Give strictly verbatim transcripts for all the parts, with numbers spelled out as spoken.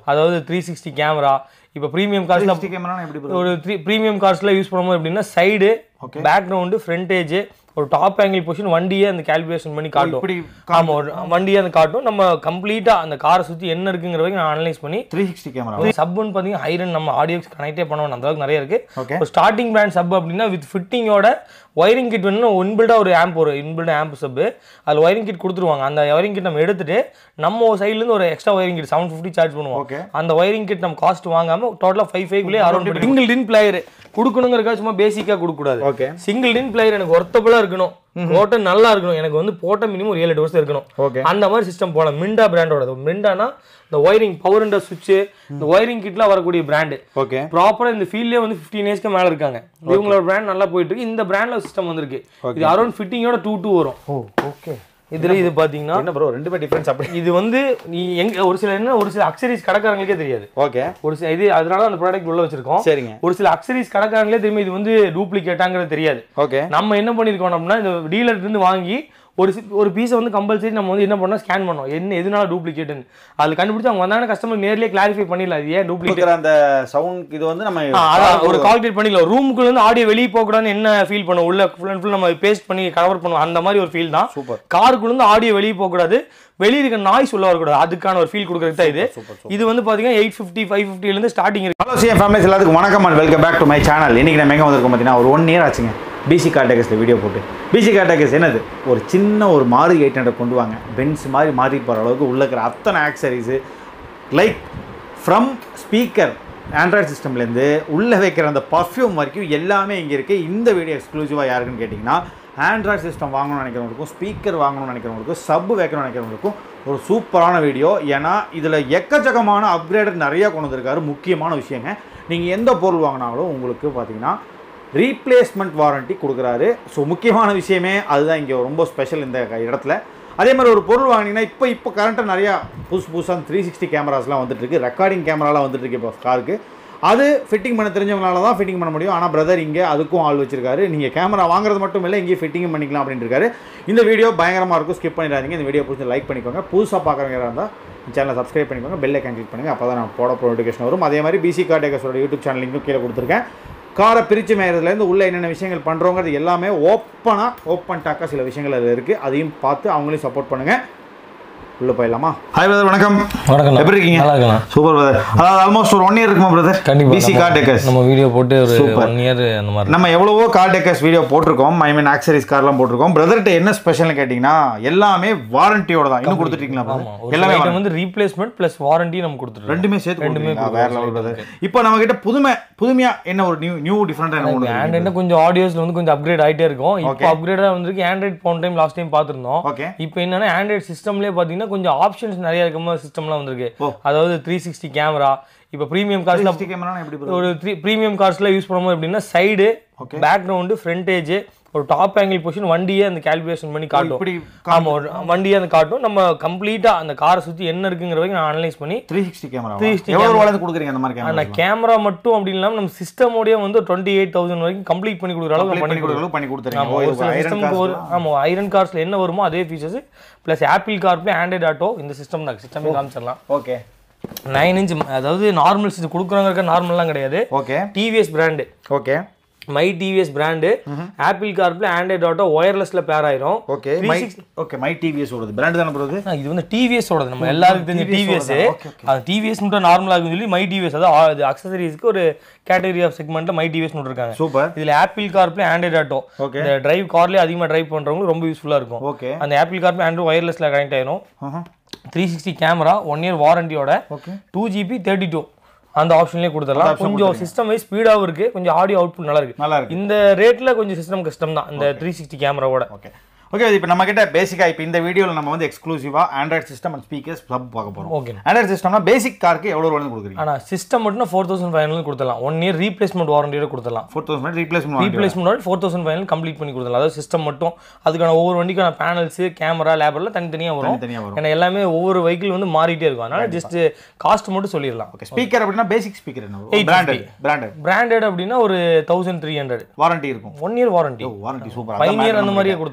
அதாவது three sixty camera. இப்போ premium கார்ஸ்ல ஒரு த்ரீ ப்ரீமியம் கார்ஸ்ல யூஸ் பண்ணும்போது எப்படின்னா சைடு பேக்ரவுண்டு ஃப்ரண்டேஜ் ஒரு டாப் ஆங்கிள் பொசிஷன் வண்டியே அந்த கால்குலேஷன் பண்ணி காட்டும். ஆமா ஒரு வண்டியே அந்த காட்டும். நம்ம கம்ப்ளீட்டா அந்த காரை சுற்றி என்ன இருக்குங்கிற வரைக்கும் நான் அனலைஸ் பண்ணி த்ரீ சிக்ஸ்டி கேமரா சப்னு பார்த்தீங்கன்னா ஹைரன் நம்ம ஆடியோக்கு கனெக்டே பண்ணுவோம். அந்த அளவுக்கு நிறைய இருக்கு. ஒரு ஸ்டார்டிங் பிராண்ட் சப் அப்படின்னா வித் ஃபிட்டிங்கோட ஒயரிங் கிட் வேணும்னா இன்பில்டா ஒரு ஆம்ப் ஒரு இன்பில்ட் ஆம்ப் சப் அதில் ஒயரிங் கிட் கொடுத்துருவாங்க. அந்த ஒயரிங் கிட் நம்ம எடுத்துட்டு நம்ம சைட்லேருந்து ஒரு extra wiring kit seven fifty charge பண்ணுவோம். அந்த ஒயரிங் கிட் நம்ம காஸ்ட் வாங்காம டோட்டலாக ஃபைவ் ஃபைவ்லேயே அரௌண்ட் சிங்கிள் டின் பிளேயர் கொடுக்கணுங்கிறக்கா சும்மா பேசிக்காக கொடுக்கக்கூடாது. சிங்கிள் டின் பிளேயர் எனக்கு ஒர்த்தபுளாக இருக்கணும், போட்ட நல்லா இருக்கணும், எனக்கு வந்து போட்ட மினிமம் ஒரு ஏழு எட்டு வருஷம் இருக்கணும். அந்த மாதிரி சிஸ்டம் போகலாம். மிண்டா பிராண்டோட. மிண்டானா இந்த ஒயரிங் பவர் அண்ட் சுவிட்ச் இந்த ஒயரிங் கிட்லாம் வரக்கூடிய பிராண்டு. ஓகே ப்ராப்பரா இந்த ஃபீல்ட்லயே வந்து ஃபிஃப்டீன் இயர்ஸ்க்கு மேல இருக்காங்க. இவங்களோட பிராண்ட் நல்லா போயிட்டு இருக்கு. இந்த பிராண்ட்ல சிஸ்டம் வந்திருக்கு. இது அரௌண்ட் ஃபிட்டிங்கோட டூ டூ வரும். ஓகே இதுல இது பாத்தீங்கன்னா என்ன ப்ரோ ரெண்டு பேர் டிஃபரன்ஸ் அப்படி. இது வந்து நீ எங்க ஒரு சில என்ன ஒரு சில அக்சரிஸ் கடைக்காரங்களுக்கே தெரியாது. ஓகே ஒரு சில இது அதனால அந்த ப்ராடக்ட் உள்ள வச்சிருக்கோம். சரிங்க. ஒரு சில அக்சரிஸ் கடைக்காரங்களே தெரியும் இது வந்து டூப்ளிகேட்டாங்கிறது தெரியாது. ஓகே நம்ம என்ன பண்ணிருக்கோம் அப்படின்னா இந்த டீலர்ல இருந்து வாங்கி ஒரு ஒரு பீஸை வந்து கம்பல்சரி நம்ம வந்து என்ன பண்ணோம் ஸ்கேன் பண்ணோம் என்ன எதுனால டூப்ளிகேட்னு அதில் கண்டுபிடிச்சு அவங்க வந்தாங்கன்னா கஸ்டமர் நேர்லயே கிளாரிஃபை பண்ணிடலாம் இது ஏன் டூப்ளிகேட். அந்த சவுண்ட் இது வந்து நம்ம ஒரு கால்குலேட் பண்ணிக்கலாம். ரூமுக்குள்ள வந்து ஆடியோ வெளியே போகக்கூடாதுன்னு என்ன ஃபீல் பண்ணுவோம் உள்ள ஃபுல் அண்ட் ஃபுல் நம்ம பேஸ்ட் பண்ணி கவர் பண்ணுவோம். அந்த மாதிரி ஒரு ஃபீல் தான். சூப்பர். காருக்குள்ள இருந்து ஆடியோ வெளியே போகக்கூடாது, வெளியே இருக்க நாய்ஸ் உள்ள வரக்கூடாது, அதுக்கான ஒரு ஃபீல் கொடுக்குறது தான் இது. இது வந்து பாத்தீங்கன்னா எயிட் ஃபிஃப்டி ஃபைவ் ஃபிஃப்டில இருந்து ஸ்டார்டிங் இருக்கு. ஹலோ சிஎம் ஃபேமிலிஸ் எல்லாத்துக்கும் வணக்கம் and welcome back to my channel. இன்னைக்கு நம்ம எங்கே வந்திருக்கோம் பார்த்தீங்கன்னா ஒரு ஒன் இயர் ஆச்சுங்க பிசி கார் டெக்கர்ஸில் வீடியோ போட்டு. பிசி கார் டெக்கர்ஸ் என்னது ஒரு சின்ன ஒரு மாருதி எயிட் ஹண்ட்ரட் கொண்டு வாங்க பென்ஸ் மாதிரி மாறி போகிற அளவுக்கு உள்ள இருக்கிற அத்தனை accessories like from speaker Android சிஸ்டம்லேருந்து உள்ளே வைக்கிற அந்த பர்ஃப்யூம் வரைக்கும் எல்லாமே இங்கே இருக்குது. இந்த வீடியோ எக்ஸ்க்ளூசிவாக யாருக்குன்னு கேட்டிங்கன்னா ஆண்ட்ராய்ட் சிஸ்டம் வாங்கணும்னு நினைக்கிறவங்களுக்கும் ஸ்பீக்கர் வாங்கணும்னு நினைக்கிறவங்களுக்கும் சப் வைக்கணும்னு நினைக்கிறவங்களுக்கும் ஒரு சூப்பரான வீடியோ. ஏன்னா இதில் எக்கச்சக்கமான அப்கிரேடட் நிறையா கொண்டு வந்திருக்காரு. முக்கியமான விஷயங்க நீங்கள் எந்த பொருள் வாங்கினாலும் உங்களுக்கு பார்த்தீங்கன்னா ரீப்ளேஸ்மெண்ட் வாரண்ட்டி கொடுக்குறாரு. ஸோ முக்கியமான விஷயமே அதுதான் இங்கே ரொம்ப ஸ்பெஷல் இந்த இடத்துல. அதே மாதிரி ஒரு பொருள் வாங்கினீங்கன்னா இப்போ இப்போ கரண்ட்டாக நிறையா புதுசு புதுசாக த்ரீ சிக்ஸ்டி கேமராஸ்லாம் வந்துட்டுருக்கு, ரெக்கார்டிங் கேமராலாம் வந்துட்டுருக்கு இப்போ காருக்கு. அது ஃபிட்டிங் பண்ண தெரிஞ்சவங்களால தான் ஃபிட்டிங் பண்ண முடியும். ஆனால் பிரதர் இங்கே அதுக்கும் ஆள் வச்சிருக்காரு. நீங்கள் கேமரா வாங்குறது மட்டும் இல்லை இங்கே ஃபிட்டிங்கும் பண்ணிக்கலாம் அப்படின்ட்டு இருக்காரு. இந்த வீடியோ பயங்கரமாக இருக்கும், ஸ்கிப் பண்ணிடாதீங்க. இந்த வீடியோ பிடிச்சி லைக் பண்ணிக்கோங்க. புதுசாக பார்க்குறவங்க இருந்தால் சேனலை சப்ஸ்கிரைப் பண்ணிக்கோங்க, பெல் ஐக்கான் கிளிக் பண்ணுங்கள். அப்போ தான் நான் போட நோட்டிஃபிகேஷன் வரும். அதே மாதிரி பிசி கார் டெக்கர்ஸோட யூடியூப் சேனல் லிங்க்கும் கீழே கொடுத்துருக்கேன். காரை பிரித்து மேயறதுலேருந்து உள்ளே என்னென்ன விஷயங்கள் பண்ணுறோங்கிறது எல்லாமே ஓப்பனாக ஓப்பன் டாக்காக சில விஷயங்கள் அதில் இருக்குது. அதையும் பார்த்து அவங்களையும் சப்போர்ட் பண்ணுங்கள். உள்ள போயிடலாமா? ஹாய் பிரதர், வணக்கம். வணக்கம். எப்படி இருக்கீங்க? நல்லா இருக்கலாம். Super brother. அதாவது ஆல்மோஸ்ட் ஒரு ஒன் இயர் இருக்குமா பிரதர்? கண்டிப்பாக. பிசி கார் டெக்கர்ஸ் நம்ம வீடியோ போட்டு ஒரு ஒன் இயர் அந்த மாதிரி நம்ம எவ்வளவோ கார் டெக்கர்ஸ் வீடியோ போட்டிருக்கோம். ஐ மீன் ஆக்சரிஸ் கார்லாம் போட்டிருக்கோம். பிரதர்கிட்ட என்ன ஸ்பெஷல்னு கேட்டிங்கன்னா எல்லாமே வாரண்டியோட தான். இன்னும் கொடுத்துட்டீங்களா? எல்லாமே வந்து ரீப்ளேஸ்மெண்ட் ப்ளஸ் வாரண்டி நம்ம கொடுத்துருக்கோம். ரெண்டுமே சேர்த்து ரெண்டுமே வேற லெவல் பிரதர். இப்போ நம்ம கிட்ட புதுமை புதுமையாக என்ன ஒரு நியூ நியூ டிஃப்ரெண்டாக என்ன ஆண்ட்ராய்டு கொஞ்சம் ஆடியோஸ்ல வந்து கொஞ்சம் அப்கிரேட் ஆகிட்டே இருக்கும். இப்போ அப்கிரேடாக வந்துருக்கு. ஆண்ட்ராய்டு போன டைம் லாஸ்ட் டைம் பார்த்துருந்தோம். ஓகே. இப்போ என்னன்னா ஆண்ட்ராய்டு சிஸ்டம்லேயே பார்த்தீங்கன்னா கொஞ்சம் ஆப்ஷன்ஸ் நிறைய இருக்கும்போது சிஸ்டம்லாம் வந்திருக்கு. அதாவது த்ரீ சிக்ஸ்டி கேமரா. இப்போ ப்ரீமியம் கார்ஸ்ல ஒரு ப்ரீமியம் கார்ஸ்ல யூஸ் பண்ணும்போது எப்படின்னா சைடு பேக்ரவுண்டு ஃப்ரண்டேஜ் ஒரு டாப் ஆங்கிள் பொசிஷன் வண்டியே அந்த கால்குலேஷன் பண்ணி காட்டும். ஆமா ஒரு வண்டியே அந்த காட்டும். நம்ம கம்ப்ளீட்டா அந்த காரை சுற்றி என்ன இருக்குங்கிற வரைக்கும் நான் அனலைஸ் பண்ணி three sixty camera three sixty கொடுக்குறீங்க. அந்த மாதிரி கேமரா கேமரா மட்டும் அப்படி இல்லாமல் நம்ம சிஸ்டமோடய வந்து டுவெண்ட்டி எயிட் தௌசண்ட் வரைக்கும் கம்ப்ளீட் பண்ணி கொடுக்குற அளவுக்கு பண்ணி கொடுக்குற பண்ணி கொடுத்துருக்கோம். ஆமாம் ஐரன் கார்ஸ்ல என்ன வருமோ அதே ஃபீச்சர்ஸ் ப்ளஸ் ஆப்பிள் கார்ப்லேயே ஆண்ட்ராய்டு ஆட்டோ இந்த சிஸ்டம் தான். சிஸ்டமே காமிச்சிடலாம். ஓகே. நைன் இன்ச் அதாவது நார்மல் சிஸ்டம் கொடுக்குறாங்க, நார்மல்லாம் கிடையாது. Okay. TVS brand. Okay. My TVS brand Apple CarPlay Android auto ஒயர்லெஸ்ல பேர் ஆயிரும். ஓகே. ஓகே. மை டிவிஎஸ் ஓடுது பிராண்ட் தான ப்ரோ? இது வந்து டிவிஎஸ் ஓடுது. நம்ம எல்லாருக்கும் தெரிஞ்ச டிவிஎஸ். அது டிவிஎஸ் மட்டும் நார்மலா இருக்குன்னு சொல்லி மை டிவிஎஸ் அதாவது அக்சசரிஸ்க்கு ஒரு கேட்டகரி ஆஃப் செக்மெண்ட்ல மை டிவிஎஸ் இருக்காங்க. சூப்பர். இதுல ஆப்பிள் கார்ப்ல ஆண்ட்ராய்டு ஆட்டோ இந்த டிரைவ் கார்லயே அதிகமா டிரைவ் பண்றவங்க ரொம்ப யூஸ்ஃபுல்லா இருக்கும். ஓகே. அந்த ஆப்பிள் கார்ப்ல ஆண்ட்ராய்டு ஒயர்லெஸ்ல கனெக்ட் ஆயிரும். Three sixty camera one year வாரண்டியோட டூ ஜிபி தேர்ட்டி டூ அந்த ஆப்ஷன்லயே கொடுத்துடலாம். கொஞ்சம் சிஸ்டம் வைஸ் ஸ்பீடாகவும் இருக்கு, கொஞ்சம் ஆடியோ அவுட்புட் நல்லா இருக்கு. நல்லா இருக்கு. இந்த ரேட்ல கொஞ்சம் சிஸ்டம் கஷ்டம் தான் இந்த த்ரீ சிக்ஸ்டி கேமராவோட. ஓகே. ஓகே. இப்போ நம்ம கிட்ட பேசிக்கா இப்போ இந்த வீடியோவில் நம்ம வந்து எக்ஸ்க்ளூசிவா Android system and speakers sub பார்க்க போறோம். ஓகே. ஆண்ட்ராய்ட் சிஸ்டம்னா பேசிக் காருக்கு எவ்வளவு ரூபாய் கொடுக்குறீங்க? ஆனா சிஸ்டம் மட்டும் ஃபோர் தௌசண்ட் ஃபைவ் ஹண்ட்ரட் கொடுத்துடலாம். ஒன் இயர் ரீப்ளேஸ்மெண்ட் வாரண்டியோட கொடுத்துடலாம். Four thousand replacement replacement four thousand five hundred complete பண்ணி கொடுத்துடலாம். அதாவது சிஸ்டம் மட்டும் அதுக்கான ஒவ்வொரு வண்டிக்கான பேனல்ஸ் கேமரா லேபர்லாம் தனித்தனியாக வரும். ஏன்னா எல்லாமே ஒவ்வொரு வெஹிக்கிள் வந்து மாறிட்டே இருக்கும். அதனால ஜஸ்ட் காஸ்ட் மட்டும் சொல்லிடலாம். ஓகே. ஸ்பீக்கர் அப்படின்னா பேசிக் ஸ்பீக்கர் என்ன? பிராண்டட் பிராண்டட் பிராண்டட் அப்படின்னா ஒரு தௌசண்ட் த்ரீ ஹண்ட்ரட் வாரண்டி இருக்கும். One year warranty. Warranty super. Five year அந்த மாதிரியே கொடுத்துடலாம். நம்ம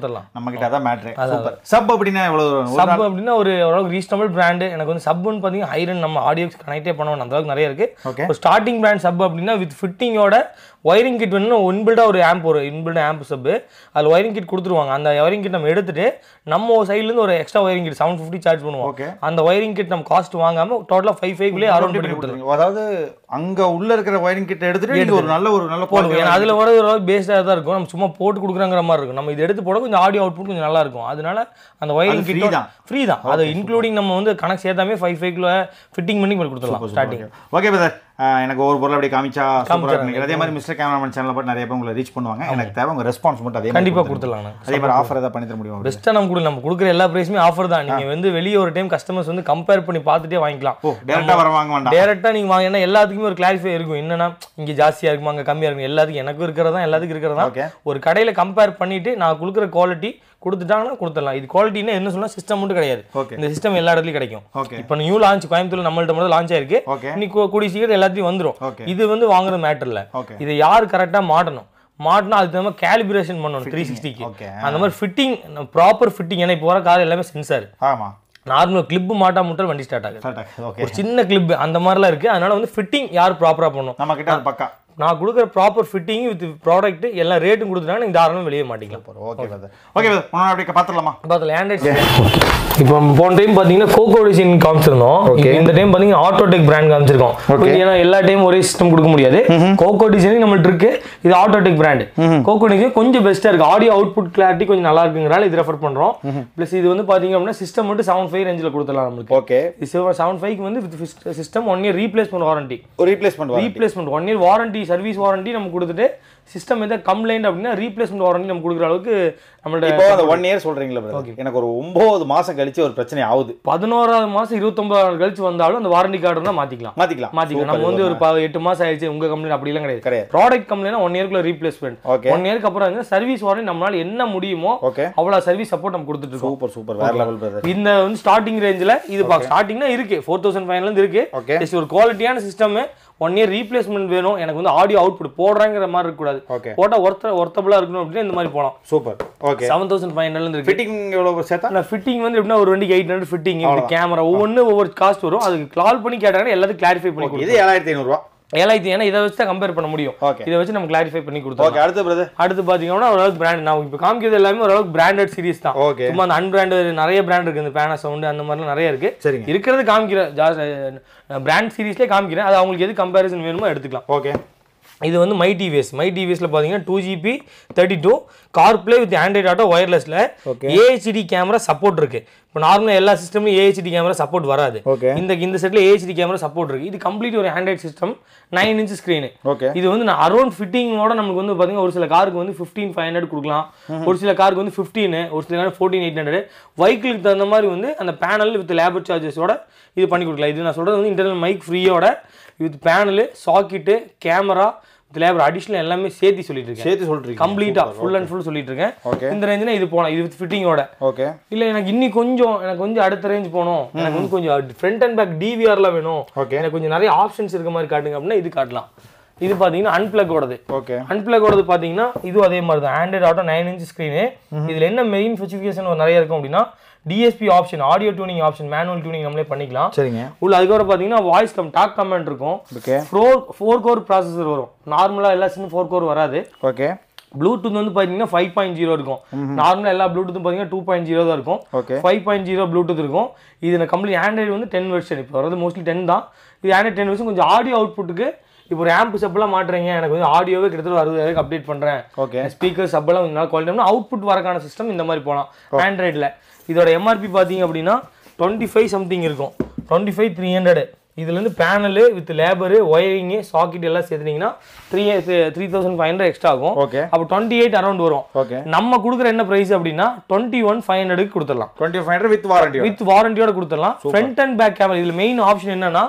கிட்ட அதான் மேட்டர். சூப்பர். சப் அப்படினா எவ்வளவு? சப் அப்படினா ஒரு ஓரளவுக்கு ரீசனபிள் பிராண்ட். எனக்கு வந்து சப்னு பாத்தீங்க ஹைரன் நம்ம ஆடியோக்கு கனெக்டே பண்ணணும் அந்த அளவுக்கு நிறைய இருக்கு. ஒரு ஸ்டார்டிங் பிராண்ட் சப் அப்படினா வித் ஃபிட்டிங்கோட ஒயரிங் கிட் வேணும்னா இன்பில்டா ஒரு ஆம்ப் ஒரு இன்பில்ட் ஆம்ப் சப் அதுல ஒயரிங் கிட் கொடுத்துருவாங்க. அந்த ஒயரிங் கிட் நம்ம எடுத்துட்டு நம்ம சைடுல இருந்து ஒரு extra wiring kit seven fifty charge பண்ணுவோம். அந்த ஒயரிங் கிட் நம்ம காஸ்ட் வாங்காம டோட்டலா ஃபைவ் ஃபைவ் குள்ளே அரௌண்ட் பண்ணி கொடுத்துருவோம். அதாவது அங்க உள்ள இருக்கிற ஒயரிங் கிட் எடுத்துட்டு நீங்க ஒரு நல்ல ஒரு நல்ல போடுவோம். ஏன்னா அதுல வர ஒரு பேஸ்டா தான் இருக்கும். நம்ம சும்மா போட்டு கொடுக்குறங்கிற மாதிரி இருக்கும். நம்ம இது எடுத்து போட கொஞ்சம் ஆடியோ அவுட்புட் கொஞ்சம் நல்லா இருக்கும். அதனால அந்த ஒயரிங் கிட் தான் ஃப்ரீ தான். அது இன்க்ளூடிங் நம்ம வந்து கனெக்ட் சேர்த்தாமே ஃபைவ் ஃபைவ் குள்ள ஃபிட்டிங் பண்ணி கொடுத்துடலாம் ஸ்டார்டிங். Okay brother. எனக்கு ஒரு பொருள் அப்படியே காமிச்சா சூப்பரா இருக்கு. அதே மாதிரி மிஸ்டர் கேமராமேன் சேனல்ல போய் நிறைய பேர் உங்களை ரீச் பண்ணுவாங்க. எனக்கு தேவை உங்க ரெஸ்பான்ஸ் மட்டும் அதே கண்டிப்பா கொடுத்துடலாம். அதே மாதிரி ஆஃபர் ஏதாவது பண்ணி தர முடியுமா? பெஸ்ட்டா நம்ம கொடுக்க நம்ம கொடுக்குற எல்லா பிரைஸுமே ஆஃபர் தான். நீங்க வந்து வெளியே ஒரு டைம் கஸ்டமர்ஸ் வந்து கம்பேர் பண்ணி பார்த்துட்டே வாங்கிக்கலாம். டைரக்டா வர வாங்க வேண்டாம். டைரக்டா நீங்க வாங்க. ஏன்னா எல்லாத்துக்குமே ஒரு கிளாரிஃபை இருக்கும். என்னன்னா இங்க ஜாஸ்தியா இருக்குமா அங்க கம்மியா இருக்கும். எல்லாத்துக்கும் எனக்கும் இருக்கிறதா எல்லாத்துக்கும் இருக்கிறதா ஒரு கடையில கம்பேர் பண்ணிட்டு நான் கொடுக்குற குவாலிட்டி கொடுத்துட்டாங்கன்னா கொடுத்துடலாம். இது குவாலிட்டினா என்ன சொன்னா சிஸ்டம் மட்டும் கிடையாது. இந்த சிஸ்டம் எல்லா இடத்துலயும் கிடைக்கும். இப்போ நியூ லான்ச் கோயம்புத்தூர்ல நம்மள்ட்ட மட்டும் லான்ச் ஆயிருக்கு. இன்னைக்கு கூடிய சீக்கிரம் எல்லாத்தையும் வந்துரும். இது வந்து வாங்குற மேட்டர் இல்ல. இதை யார் கரெக்டா மாட்டணும் மாட்டினா அதுக்கு நம்ம கேலிபிரேஷன் பண்ணணும் த்ரீ சிக்ஸ்டிக்கு. அந்த மாதிரி ஃபிட்டிங் ப்ராப்பர் ஃபிட்டிங். ஏன்னா இப்போ வர கார் எல்லாமே சென்சார். ஆமா நார்மல் கிளிப் மாட்டா மட்டும் வண்டி ஸ்டார்ட் ஆகுது. ஒரு சின்ன கிளிப் அந்த மாதிரிலாம் இருக்கு. அதனால வந்து ஃபிட்டிங் யார் ப்ராப்பரா பண்ணணும் நம்ம கிட்ட பக்கா நான் கொடுக்குற ப்ராப்பர் ஃபிட்டிங் வித் ப்ராடக்ட் எல்லாம் ரேட்டும் கொடுத்துட்டாங்க. நீங்க தாராளமா வெளியே மாட்டிக்கலாம். Okay brother. Okay brother. நான் அப்படியே பாத்துறலாமா? பாத்தலாம். ஆண்ட்ராய்ட் இப்போ போன டைம் பாத்தீங்கன்னா கோகோ டிசைன் காமிச்சிருந்தோம். இந்த டைம் பாத்தீங்கன்னா ஆட்டோடெக் பிராண்ட் காமிச்சிருக்கோம். ஏன்னா எல்லா டைம் ஒரே சிஸ்டம் கொடுக்க முடியாது. கோகோ டிசைன் நம்மள்ட்ட இருக்கு. இது ஆட்டோடெக் பிராண்ட். கோகோ டிசைன் கொஞ்சம் பெஸ்டா இருக்கு. ஆடியோ அவுட்புட் கிளாரிட்டி கொஞ்சம் நல்லா இருக்குங்கறால இது ரெஃபர் பண்றோம். பிளஸ் இது வந்து பாத்தீங்க அப்படின்னா சிஸ்டம் மட்டும் செவன் ஃபைவ் ரேஞ்சில கொடுத்துடலாம் நமக்கு. ஓகே. செவன் ஃபைவ் க்கு வந்து with system one year replacement warranty. Replacement replacement one year warranty service warranty நம்ம கொடுத்துட்டு சிஸ்டம் ஏதா கம்ப்ளைண்ட் அப்படின்னா ரீப்ளேஸ்மெண்ட் வாரண்டி நம்ம கொடுக்குற அளவுக்கு நம்மளோட இப்போ அந்த ஒன் இயர் சொல்றீங்களா பிரதர்? எனக்கு ஒரு ஒன்பது மாசம் கழிச்சு ஒரு பிரச்சனை ஆகுது. பதினோராவது மாசம் இருபத்தொன்பது நாள் கழிச்சு வந்தாலும் அந்த வாரண்டி கார்டு இருந்தா மாத்திக்கலாம் மாத்திக்கலாம் மாத்திக்கலாம். நம்ம வந்து ஒரு எட்டு மாசம் ஆயிடுச்சு உங்க கம்பெனி அப்படி எல்லாம் கிடையாது. ப்ராடக்ட் கம்ப்ளைண்ட் ஒன் இயர்க்குள்ள ரீப்ளேஸ்மெண்ட். ஒன் இயர்க்கு அப்புறம் சர்வீஸ் வாரண்டி நம்மளால என்ன முடியுமோ அவ்வளவு சர்வீஸ் சப்போர்ட் நம்ம கொடுத்துட்டு இருக்கோம். சூப்பர் சூப்பர் வேற லெவல் பிரதர். இந்த வந்து ஸ்டார்டிங் ரேஞ்சில இது ஸ்டார்டிங்னா இருக்கு ஃபோர் தௌசண்ட் ஃபைவ்ல இருந்து இருக்கு. ஒரு குவாலிட்டியான சிஸ்டம் ஒன் இயர் ரீப்ளேஸ்மெண்ட் வேணும். எனக்கு வந்து ஆடியோ அவுட்புட் போடுறாங்கிற மாதிரி இருக்க கூடாது. போட்டா ஒர்த்த ஒர்த்தபிளா இருக்கணும் அப்படின்னா இந்த மாதிரி போலாம். Super. Okay. Seven thousand five ஹண்ட்ரட்ல இருந்து ஃபிட்டிங் எவ்வளவு சேர்த்தா? நான் ஃபிட்டிங் வந்து எப்படின்னா ஒரு வண்டிக்கு எயிட் ஹண்ட்ரட் ஃபிட்டிங் கேமரா ஒவ்வொன்று ஒவ்வொரு காஸ்ட் வரும். அதுக்கு கால் பண்ணி கேட்டாங்கன்னா எல்லாத்தையும் கிளாரிஃபை பண்ணி கொடுக்கும். இது ஏழாயிரத்தி ஐநூறு ரூபா. ஏழாயிரத்தி ஏன்னா இதை வச்சு தான் கம்பேர் பண்ண முடியும். இதை வச்சு நம்ம கிளாரிஃபை பண்ணி கொடுத்தோம். ஓகே. அடுத்து பிரதர் அடுத்து பாத்தீங்கன்னா ஓரளவுக்கு பிராண்ட் நான் இப்போ காமிக்கிறது எல்லாமே ஓரளவுக்கு பிராண்டட் சீரிஸ் தான். சும்மா அந்த அன்பிராண்டட் நிறைய பிராண்ட் இருக்கு. இந்த பேனா சவுண்ட் அந்த மாதிரிலாம் நிறைய இருக்கு. இருக்கிறது காமிக்கிறேன் பிராண்ட் சீரிஸ்லேயே காமிக்கிறேன். அது அவங்களுக்கு எது கம்பேரிசன் வேணுமோ எடுத்துக்கலாம். ஓகே. இது வந்து மை டிவிஎஸ் மை டிவிஎஸ்ல பாத்தீங்கன்னா two GB thirty two CarPlay with Android auto ஒயர்லெஸ்ல ஏஹெச்டி கேமரா சப்போர்ட் இருக்கு. இப்போ நார்மலா எல்லா சிஸ்டம்லயும் ஏஹெச்டி கேமரா சப்போர்ட் வராது. இந்த இந்த செட்ல ஏஹெச்டி கேமரா சப்போர்ட் இருக்கு. இது கம்ப்ளீட் ஒரு Android system nine inch screen. இது வந்து நான் அரௌண்ட் ஃபிட்டிங்கோட நமக்கு வந்து பாத்தீங்கன்னா ஒரு சில காருக்கு வந்து ஃபிஃப்டீன் ஃபைவ் ஹண்ட்ரட் கொடுக்கலாம். ஒரு சில காருக்கு வந்து ஃபிஃப்டீன் ஒரு சில காருக்கு ஃபோர்டீன் எயிட் ஹண்ட்ரட் வெஹிக்கிளுக்கு தகுந்த மாதிரி வந்து அந்த பேனல் வித் லேபர் சார்ஜஸோட இது பண்ணி கொடுக்கலாம். இது நான் சொல்றது வந்து இன்டர்னல் மைக் ஃப்ரீயோட with panel socket camera labour additional எல்லாமே சேர்த்து சொல்லிட்டு இருக்கேன். சேர்த்து சொல்றீங்க கம்ப்ளீட்டா ஃபுல் அண்ட் ஃபுல் சொல்லிட்டு இருக்கேன். இந்த ரேஞ்சில இது போலாம். இது வித் ஃபிட்டிங்கோட. ஓகே. இல்ல எனக்கு இன்னி கொஞ்சம் எனக்கு கொஞ்சம் அடுத்த ரேஞ்ச் போணும். எனக்கு வந்து கொஞ்சம் ஃப்ரண்ட் அண்ட் பேக் டிவிஆர்ல வேணும். எனக்கு கொஞ்சம் நிறைய ஆப்ஷன்ஸ் இருக்க மாதிரி காட்டுங்க அப்படின்னா இது காட்டலாம். இது பாத்தீங்கன்னா அன்பிளக் ஓடது. ஓகே. அன்பிளக் ஓடது பாத்தீங்கன்னா இது அதே மாதிரி தான் Android auto nine inch screen. இதுல என்ன மெயின் ஸ்பெசிஃபிகேஷன் நிறைய இருக்கும் அப்படின்னா DSP option audio tuning option manual tuning நம்மளே பண்ணிக்கலாம். சரிங்க. உள்ள அதுக்கப்புறம் பாத்தீங்கன்னா வாய்ஸ் கம் டாக் கமெண்ட் இருக்கும். Okay. Four four core processor வரும். நார்மலா எல்லா சின்ன ஃபோர் கோர் வராது. ஓகே. ப்ளூடூத் வந்து பாத்தீங்கன்னா ஃபைவ் பாயிண்ட் ஜீரோ இருக்கும். நார்மலா எல்லா ப்ளூடூத்தும் பாத்தீங்கன்னா டூ பாயிண்ட் ஜீரோ தான் இருக்கும். ஃபைவ் பாயிண்ட் ஜீரோ ப்ளூடூத் இருக்கும். இது கம்ப்ளீட் ஆண்ட்ராய்டு வந்து டென் வெர்ஷன் இப்போ வரது மோஸ்ட்லி டென் தான். இது ஆண்ட்ராய்டு டென் வெர்ஷன் கொஞ்சம் ஆடியோ அவுட்புட்டுக்கு இப்போ ஒரு ஆம்ப் சப்லாம் மாட்டுறீங்க எனக்கு வந்து ஆடியோவே கிட்டத்தட்ட அறுபதாயிரம் அப்டேட் பண்றேன். ஓகே. ஸ்பீக்கர் சப்லாம் கொஞ்சம் நாள் குவாலிட்டி அவுட்புட் வரக்கான சிஸ்டம் இந்த மாதிரி போகலாம் ஆண்ட்ராய்டில். இதோட எம்ஆர்பி பார்த்தீங்க அப்படின்னா டுவெண்ட்டி ஃபைவ் சம்திங் இருக்கும். டுவெண்ட்டி ஃபைவ் த்ரீ ஹண்ட்ரட் இதுல இருந்து panel with labour wiring socket எல்லாம் சேர்த்துனீங்கன்னா three three thousand five hundred extra ஆகும். அப்போ டுவெண்ட்டி எயிட் அரௌண்ட் வரும். நம்ம கொடுக்குற என்ன பிரைஸ் அப்படின்னா டுவெண்ட்டி ஒன் ஃபைவ் ஹண்ட்ரட் கொடுத்துடலாம். Twenty five hundred with warranty with வாரண்டியோட கொடுத்துடலாம். ஃப்ரண்ட் அண்ட் பேக் கேமரா இதுல மெயின் ஆப்ஷன் என்னன்னா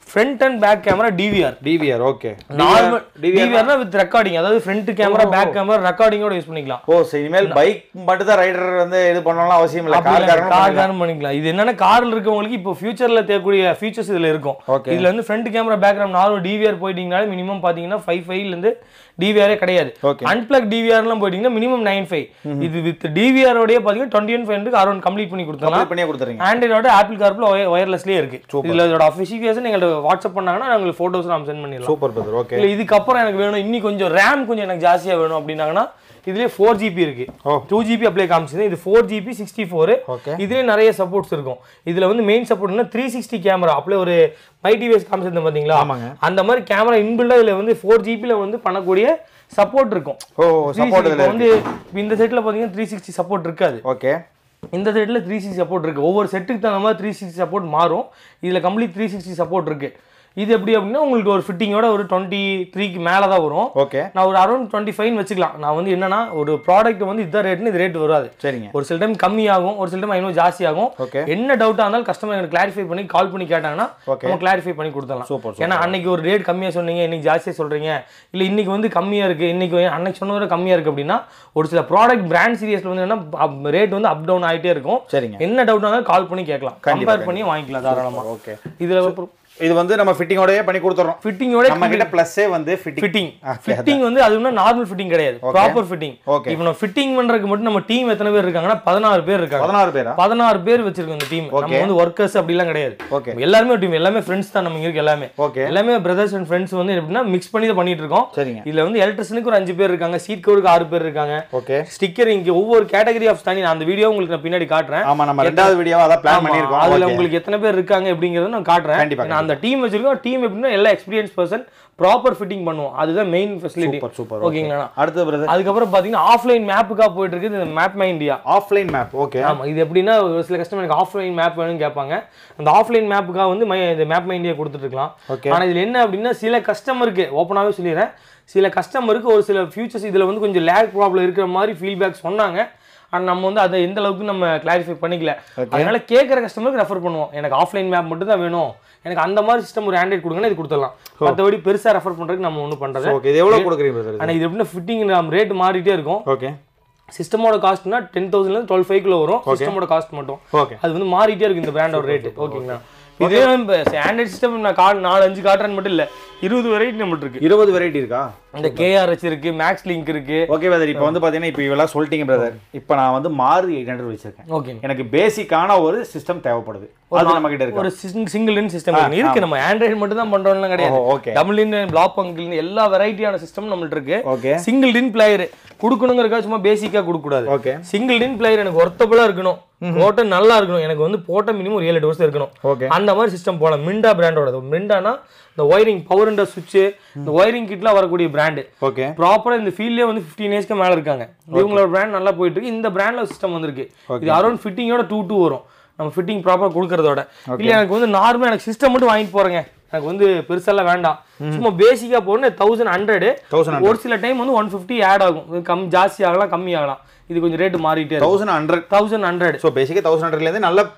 front and back camera DVR DVR okay normal டிவிஆர்னா வித் ரெக்கார்டிங் அதாவது ஃப்ரண்ட் கேமரா பேக் கேமரா ரெக்கார்டிங்கோட use பண்ணிக்கலாம் ஓ சரி இனிமேல் பைக் மட்டும் தான் ரைடர் வந்து இது பண்ணலாம் அவசியம் இல்ல கார் கார் பண்ணிக்கலாம் இது என்னன்னா கார்ல இருக்கவங்களுக்கு இப்போ ஃபியூச்சர்ல தேவைக்கூடிய ஃபீச்சர்ஸ் இதுல இருக்கும் இதுல வந்து front camera back camera normal DVR போயிட்டீங்கனாலே மினிமம் பாத்தீங்கன்னா ஃபைவ் ஃபைவ் ல இருந்து டிவிஆரே கிடையாது அன்பிளக் டிவிஆர்லாம் போயிட்டீங்கன்னா மினிமம் நைன் ஃபைவ் இது வித் டிவிஆர் ஓடயே பாத்தீங்கன்னா twenty one five around complete பண்ணி கொடுத்தலாம் பண்ணியே கொடுத்துறீங்க ஆண்ட்ராய்டோட ஆப்பிள் கார்ப்ல ஒயர்லெஸ்லயே இருக்கு இதுல இதோட அஃபிஷியேஷன் நீங்க வாட்ஸ்அப் பண்ணாங்கன்னா உங்களுக்கு போட்டோஸ் நாம சென்ட் பண்ணிடலாம் சூப்பர் பிரதர் ஓகே இல்ல இதுக்கு அப்புறம் எனக்கு வேணும் இன்னி கொஞ்சம் ரேம் கொஞ்சம் எனக்கு ஜாஸ்தியா வேணும் அப்படினாங்கன்னா இதுலயே ஃபோர் ஜிபி இருக்கு டூ ஜிபி அப்ளை காமிச்சது இது ஃபோர் ஜிபி சிக்ஸ்டி ஃபோர் இதுலயே நிறைய சப்போர்ட்ஸ் இருக்கும் இதுல வந்து மெயின் சப்போர்ட்னா த்ரீ சிக்ஸ்டி கேமரா அப்ளை ஒரு மை டிவிஎஸ் காமிச்சது பாத்தீங்களா அந்த மாதிரி கேமரா இன்பில்டா இதுல வந்து ஃபோர் ஜிபி ல வந்து பண்ணக்கூடிய சப்போர்ட் இருக்கும் ஓ சப்போர்ட் இதுல வந்து இந்த செட்ல பாத்தீங்கன்னா த்ரீ சிக்ஸ்டி சப்போர்ட் இருக்காது ஓகே இந்த செட்ல த்ரீ சிக்ஸ்டி சப்போர்ட் இருக்கு ஒவ்வொரு செட்டுக்கு தகுந்த மாதிரி த்ரீ சிக்ஸ்டி சப்போர்ட் மாறும் இதுல கம்ப்ளீட் த்ரீ சிக்ஸ்டி சப்போர்ட் இருக்கு இது எப்படி அப்படின்னா உங்களுக்கு ஒரு ஃபிட்டிங்கோட ஒரு டுவெண்ட்டி த்ரீக்கு மேலே தான் வரும் ஓகே நான் ஒரு அரௌண்ட் டுவெண்ட்டி ஃபைவ் வச்சுக்கலாம் நான் வந்து என்னன்னா ஒரு ப்ராடக்ட் வந்து இதான் ரேட்னு இது ரேட் வராது சரிங்க ஒரு சில டைம் கம்மியாகும் ஒரு சில டைம் இன்னும் ஜாஸ்தி ஆகும் என்ன டவுட்டாக இருந்தாலும் கஸ்டமர் எனக்கு கிளாரிஃபை பண்ணி கால் பண்ணி கேட்டாங்கன்னா நம்ம கிளாரிஃபை பண்ணி கொடுத்துடலாம் ஏன்னா அன்னைக்கு ஒரு ரேட் கம்மியாக சொன்னீங்க இன்னைக்கு ஜாஸ்தியாக சொல்றீங்க இல்லை இன்னைக்கு வந்து கம்மியாக இருக்கு இன்னைக்கு அன்னைக்கு சொன்னதை கம்மியாக இருக்கு அப்படின்னா ஒரு சில ப்ராடக்ட் பிராண்ட் சீரியஸ்ல வந்து என்ன ரேட் வந்து அப் டவுன் ஆகிட்டே இருக்கும் சரிங்க என்ன டவுட்டாக இருந்தாலும் கால் பண்ணி கேட்கலாம் கம்பேர் பண்ணி வாங்கிக்கலாம் தாராளமாக ஓகே இதில் இது வந்து நம்ம ஃபிட்டிங்கோடயே பண்ணி கொடுத்துறோம் ஃபிட்டிங்கோட நம்ம கிட்ட பிளஸ்ஸே வந்து ஃபிட்டிங் ஃபிட்டிங் வந்து அதுனா நார்மல் ஃபிட்டிங் கிடையாது ப்ராப்பர் ஃபிட்டிங் இப்போ நம்ம ஃபிட்டிங் பண்றதுக்கு மட்டும் நம்ம டீம் எத்தனை பேர் இருக்காங்கன்னா பதினாறு பேர் இருக்காங்க பதினாறு பேரா பதினாறு பேர் வச்சிருக்கோம் இந்த டீம் நம்ம வந்து வர்க்கர்ஸ் அப்படி எல்லாம் கிடையாது ஓகே எல்லாரும் டீம் எல்லாமே ஃப்ரெண்ட்ஸ் தான் நம்ம இங்க இருக்கு எல்லாமே ஓகே எல்லாமே பிரதர்ஸ் அண்ட் ஃப்ரெண்ட்ஸ் வந்து எப்படின்னா மிக்ஸ் பண்ணி தான் பண்ணிட்டு இருக்கோம் சரிங்க இதுல வந்து எலக்ட்ரிஷனுக்கு ஒரு அஞ்சு பேர் இருக்காங்க சீட் கவருக்கு ஆறு பேர் இருக்காங்க ஓகே ஸ்டிக்கர் இங்க ஒவ்வொரு கேட்டகரி ஆஃப் தனி நான் அந்த வீடியோ உங்களுக்கு நான் பின்னாடி காட்டுறேன் ஆமா நம்ம ரெண்டாவது வீடியோவா அத பிளான் பண்ணிருக்கோம் அதுல உங்களுக்கு எத்தனை பேர் இருக்காங்க அப்படிங்கறத நான் காட்டுறேன் நான் அந்த டீம் வச்சிருக்கோம் டீம் எப்படின்னா எல்லா எக்ஸ்பீரியன்ஸ் பர்சன் ப்ராப்பர் ஃபிட்டிங் பண்ணுவோம் அதுதான் மெயின் ஃபெசிலிட்டி சூப்பர் சூப்பர் ஓகேங்களா அடுத்து பிரதர் அதுக்கப்புறம் பாத்தீங்கன்னா ஆஃப்லைன் மேப்புக்கா போயிட்டு இருக்கு இந்த map my India offline map okay ஆமா இது எப்படின்னா ஒரு சில கஸ்டமர் எனக்கு ஆஃப்லைன் மேப் வேணும்னு கேட்பாங்க அந்த ஆஃப்லைன் மேப்புக்கா வந்து இந்த மேப் மை இந்தியா கொடுத்துட்டு இருக்கலாம் ஆனா இதுல என்ன அப்படின்னா சில கஸ்டமருக்கு ஓப்பனாவே சொல்லிடுறேன் சில கஸ்டமருக்கு ஒரு சில ஃபியூச்சர்ஸ் இதுல வந்து கொஞ்சம் லேக் ப்ராப்ளம் இருக்கிற மாதிரி ஃபீட்பேக் சொன்னாங்க ஆனால் நம்ம வந்து அதை எந்த அளவுக்கு நம்ம கிளாரிஃபை பண்ணிக்கல அதனால கேட்குற கஸ்டமருக்கு ரெஃபர் பண்ணுவோம் எனக்கு ஆஃப்லைன் மேப் மட்டும் தான் வேணும் எனக்கு அந்த மாதிரி சிஸ்டம் ஒரு ஆண்ட்ராய்ட் கொடுங்கன்னா இது கொடுத்துடலாம் மற்றபடி பெருசாக ரெஃபர் பண்ணுறதுக்கு நம்ம ஒன்றும் பண்ணுறது ஓகே இது எவ்வளோ கொடுக்குறீங்க ஆனால் இது எப்படின்னா ஃபிட்டிங் நம்ம ரேட் மாறிட்டே இருக்கும் ஓகே சிஸ்டமோட காஸ்ட்னா டென் தௌசண்ட்லேருந்து டுவெல் ஃபைவ்க்குள்ள வரும் சிஸ்டமோட காஸ்ட் மட்டும் ஓகே அது வந்து மாறிட்டே இருக்கு இந்த பிராண்டோட ரேட் ஓகேங்களா இதே ஆண்ட்ராய்ட் சிஸ்டம் நான் கா நாலு அஞ்சு காட்டுறேன்னு மட்டும் இல்லை இருபது வெரைட்டி நம்மளுக்கு இருக்கு இருபது வெரைட்டி இருக்கா இந்த கேஆர்ஹெச் இருக்கு மேக்ஸ் லிங்க் இருக்கு ஓகே பிரதர் இப்போ வந்து பாத்தீங்கன்னா இப்போ இவெல்லாம் சொல்லிட்டீங்க பிரதர் இப்போ நான் வந்து மாருதி எயிட் ஹண்ட்ரட் வச்சிருக்கேன் ஓகே எனக்கு பேசிக்கான ஒரு சிஸ்டம் தேவைப்படுது அது நம்ம கிட்ட இருக்கு ஒரு சிங்கிள் இன் சிஸ்டம் இருக்கு நம்ம ஆண்ட்ராய்டு மட்டும் தான் பண்றோம்லாம் கிடையாது ஓகே டபுள் இன் பிளாக் பங்கிள் எல்லா வெரைட்டியான சிஸ்டம் நம்மள்ட்ட இருக்கு ஓகே சிங்கிள் இன் பிளேயர் கொடுக்கணுங்கிறக்கா சும்மா பேசிக்கா கொடுக்க கூடாது ஓகே சிங்கிள் இன் பிளேயர் எனக்கு ஒர்த்தபிளா இருக்கணும் போட்ட நல்லா இருக்கணும் எனக்கு வந்து போட்ட மினிமம் ஒரு ஏழு எட்டு வருஷம் இருக்கணும் ஓகே அந்த மாதிரி சிஸ்டம் போலாம் மிண்டா பிராண்டோட மிண்டானா இந்த ஒயரிங் பவர் அண்ட் சுவிட்ச் இந்த ஒயரிங் கிட்லாம் வரக்கூடிய பிராண்ட் ஓகே ப்ராப்பரா இந்த ஃபீல்ட்லயே வந்து ஃபிஃப்டீன் இயர்ஸ்க்கு மேல இருக்காங்க இவங்களோட பிராண்ட் நல்லா போயிட்டு இருக்கு இந்த பிராண்ட்ல சிஸ்டம் வந்திருக்கு இது அரௌண்ட் ஃபிட்டிங்கோட டூ டூ வரும் நம்ம ஃபிட்டிங் ப்ராப்பரா கொடுக்கறதோட இல்ல எனக்கு வந்து நார்மலா எனக்கு சிஸ்டம் மட்டும் வாங்கிட்டு போறேங்க எனக்கு வந்து பெருசெல்லாம் வேண்டாம் சும்மா பேசிக்கா போறேன் தௌசண்ட் ஹண்ட்ரட் ஒரு சில டைம் வந்து ஒன் ஃபிஃப்டி ஆட் ஆகும் கம் ஜாஸ்தி ஆகலாம் கம்மி ஆகலாம் இது கொஞ்சம் ரேட் மாறிட்டே thousand hundred thousand hundred so பேசிக்கா தௌசண்ட் ஹண்ட்ரட்ல இருந்து நல்ல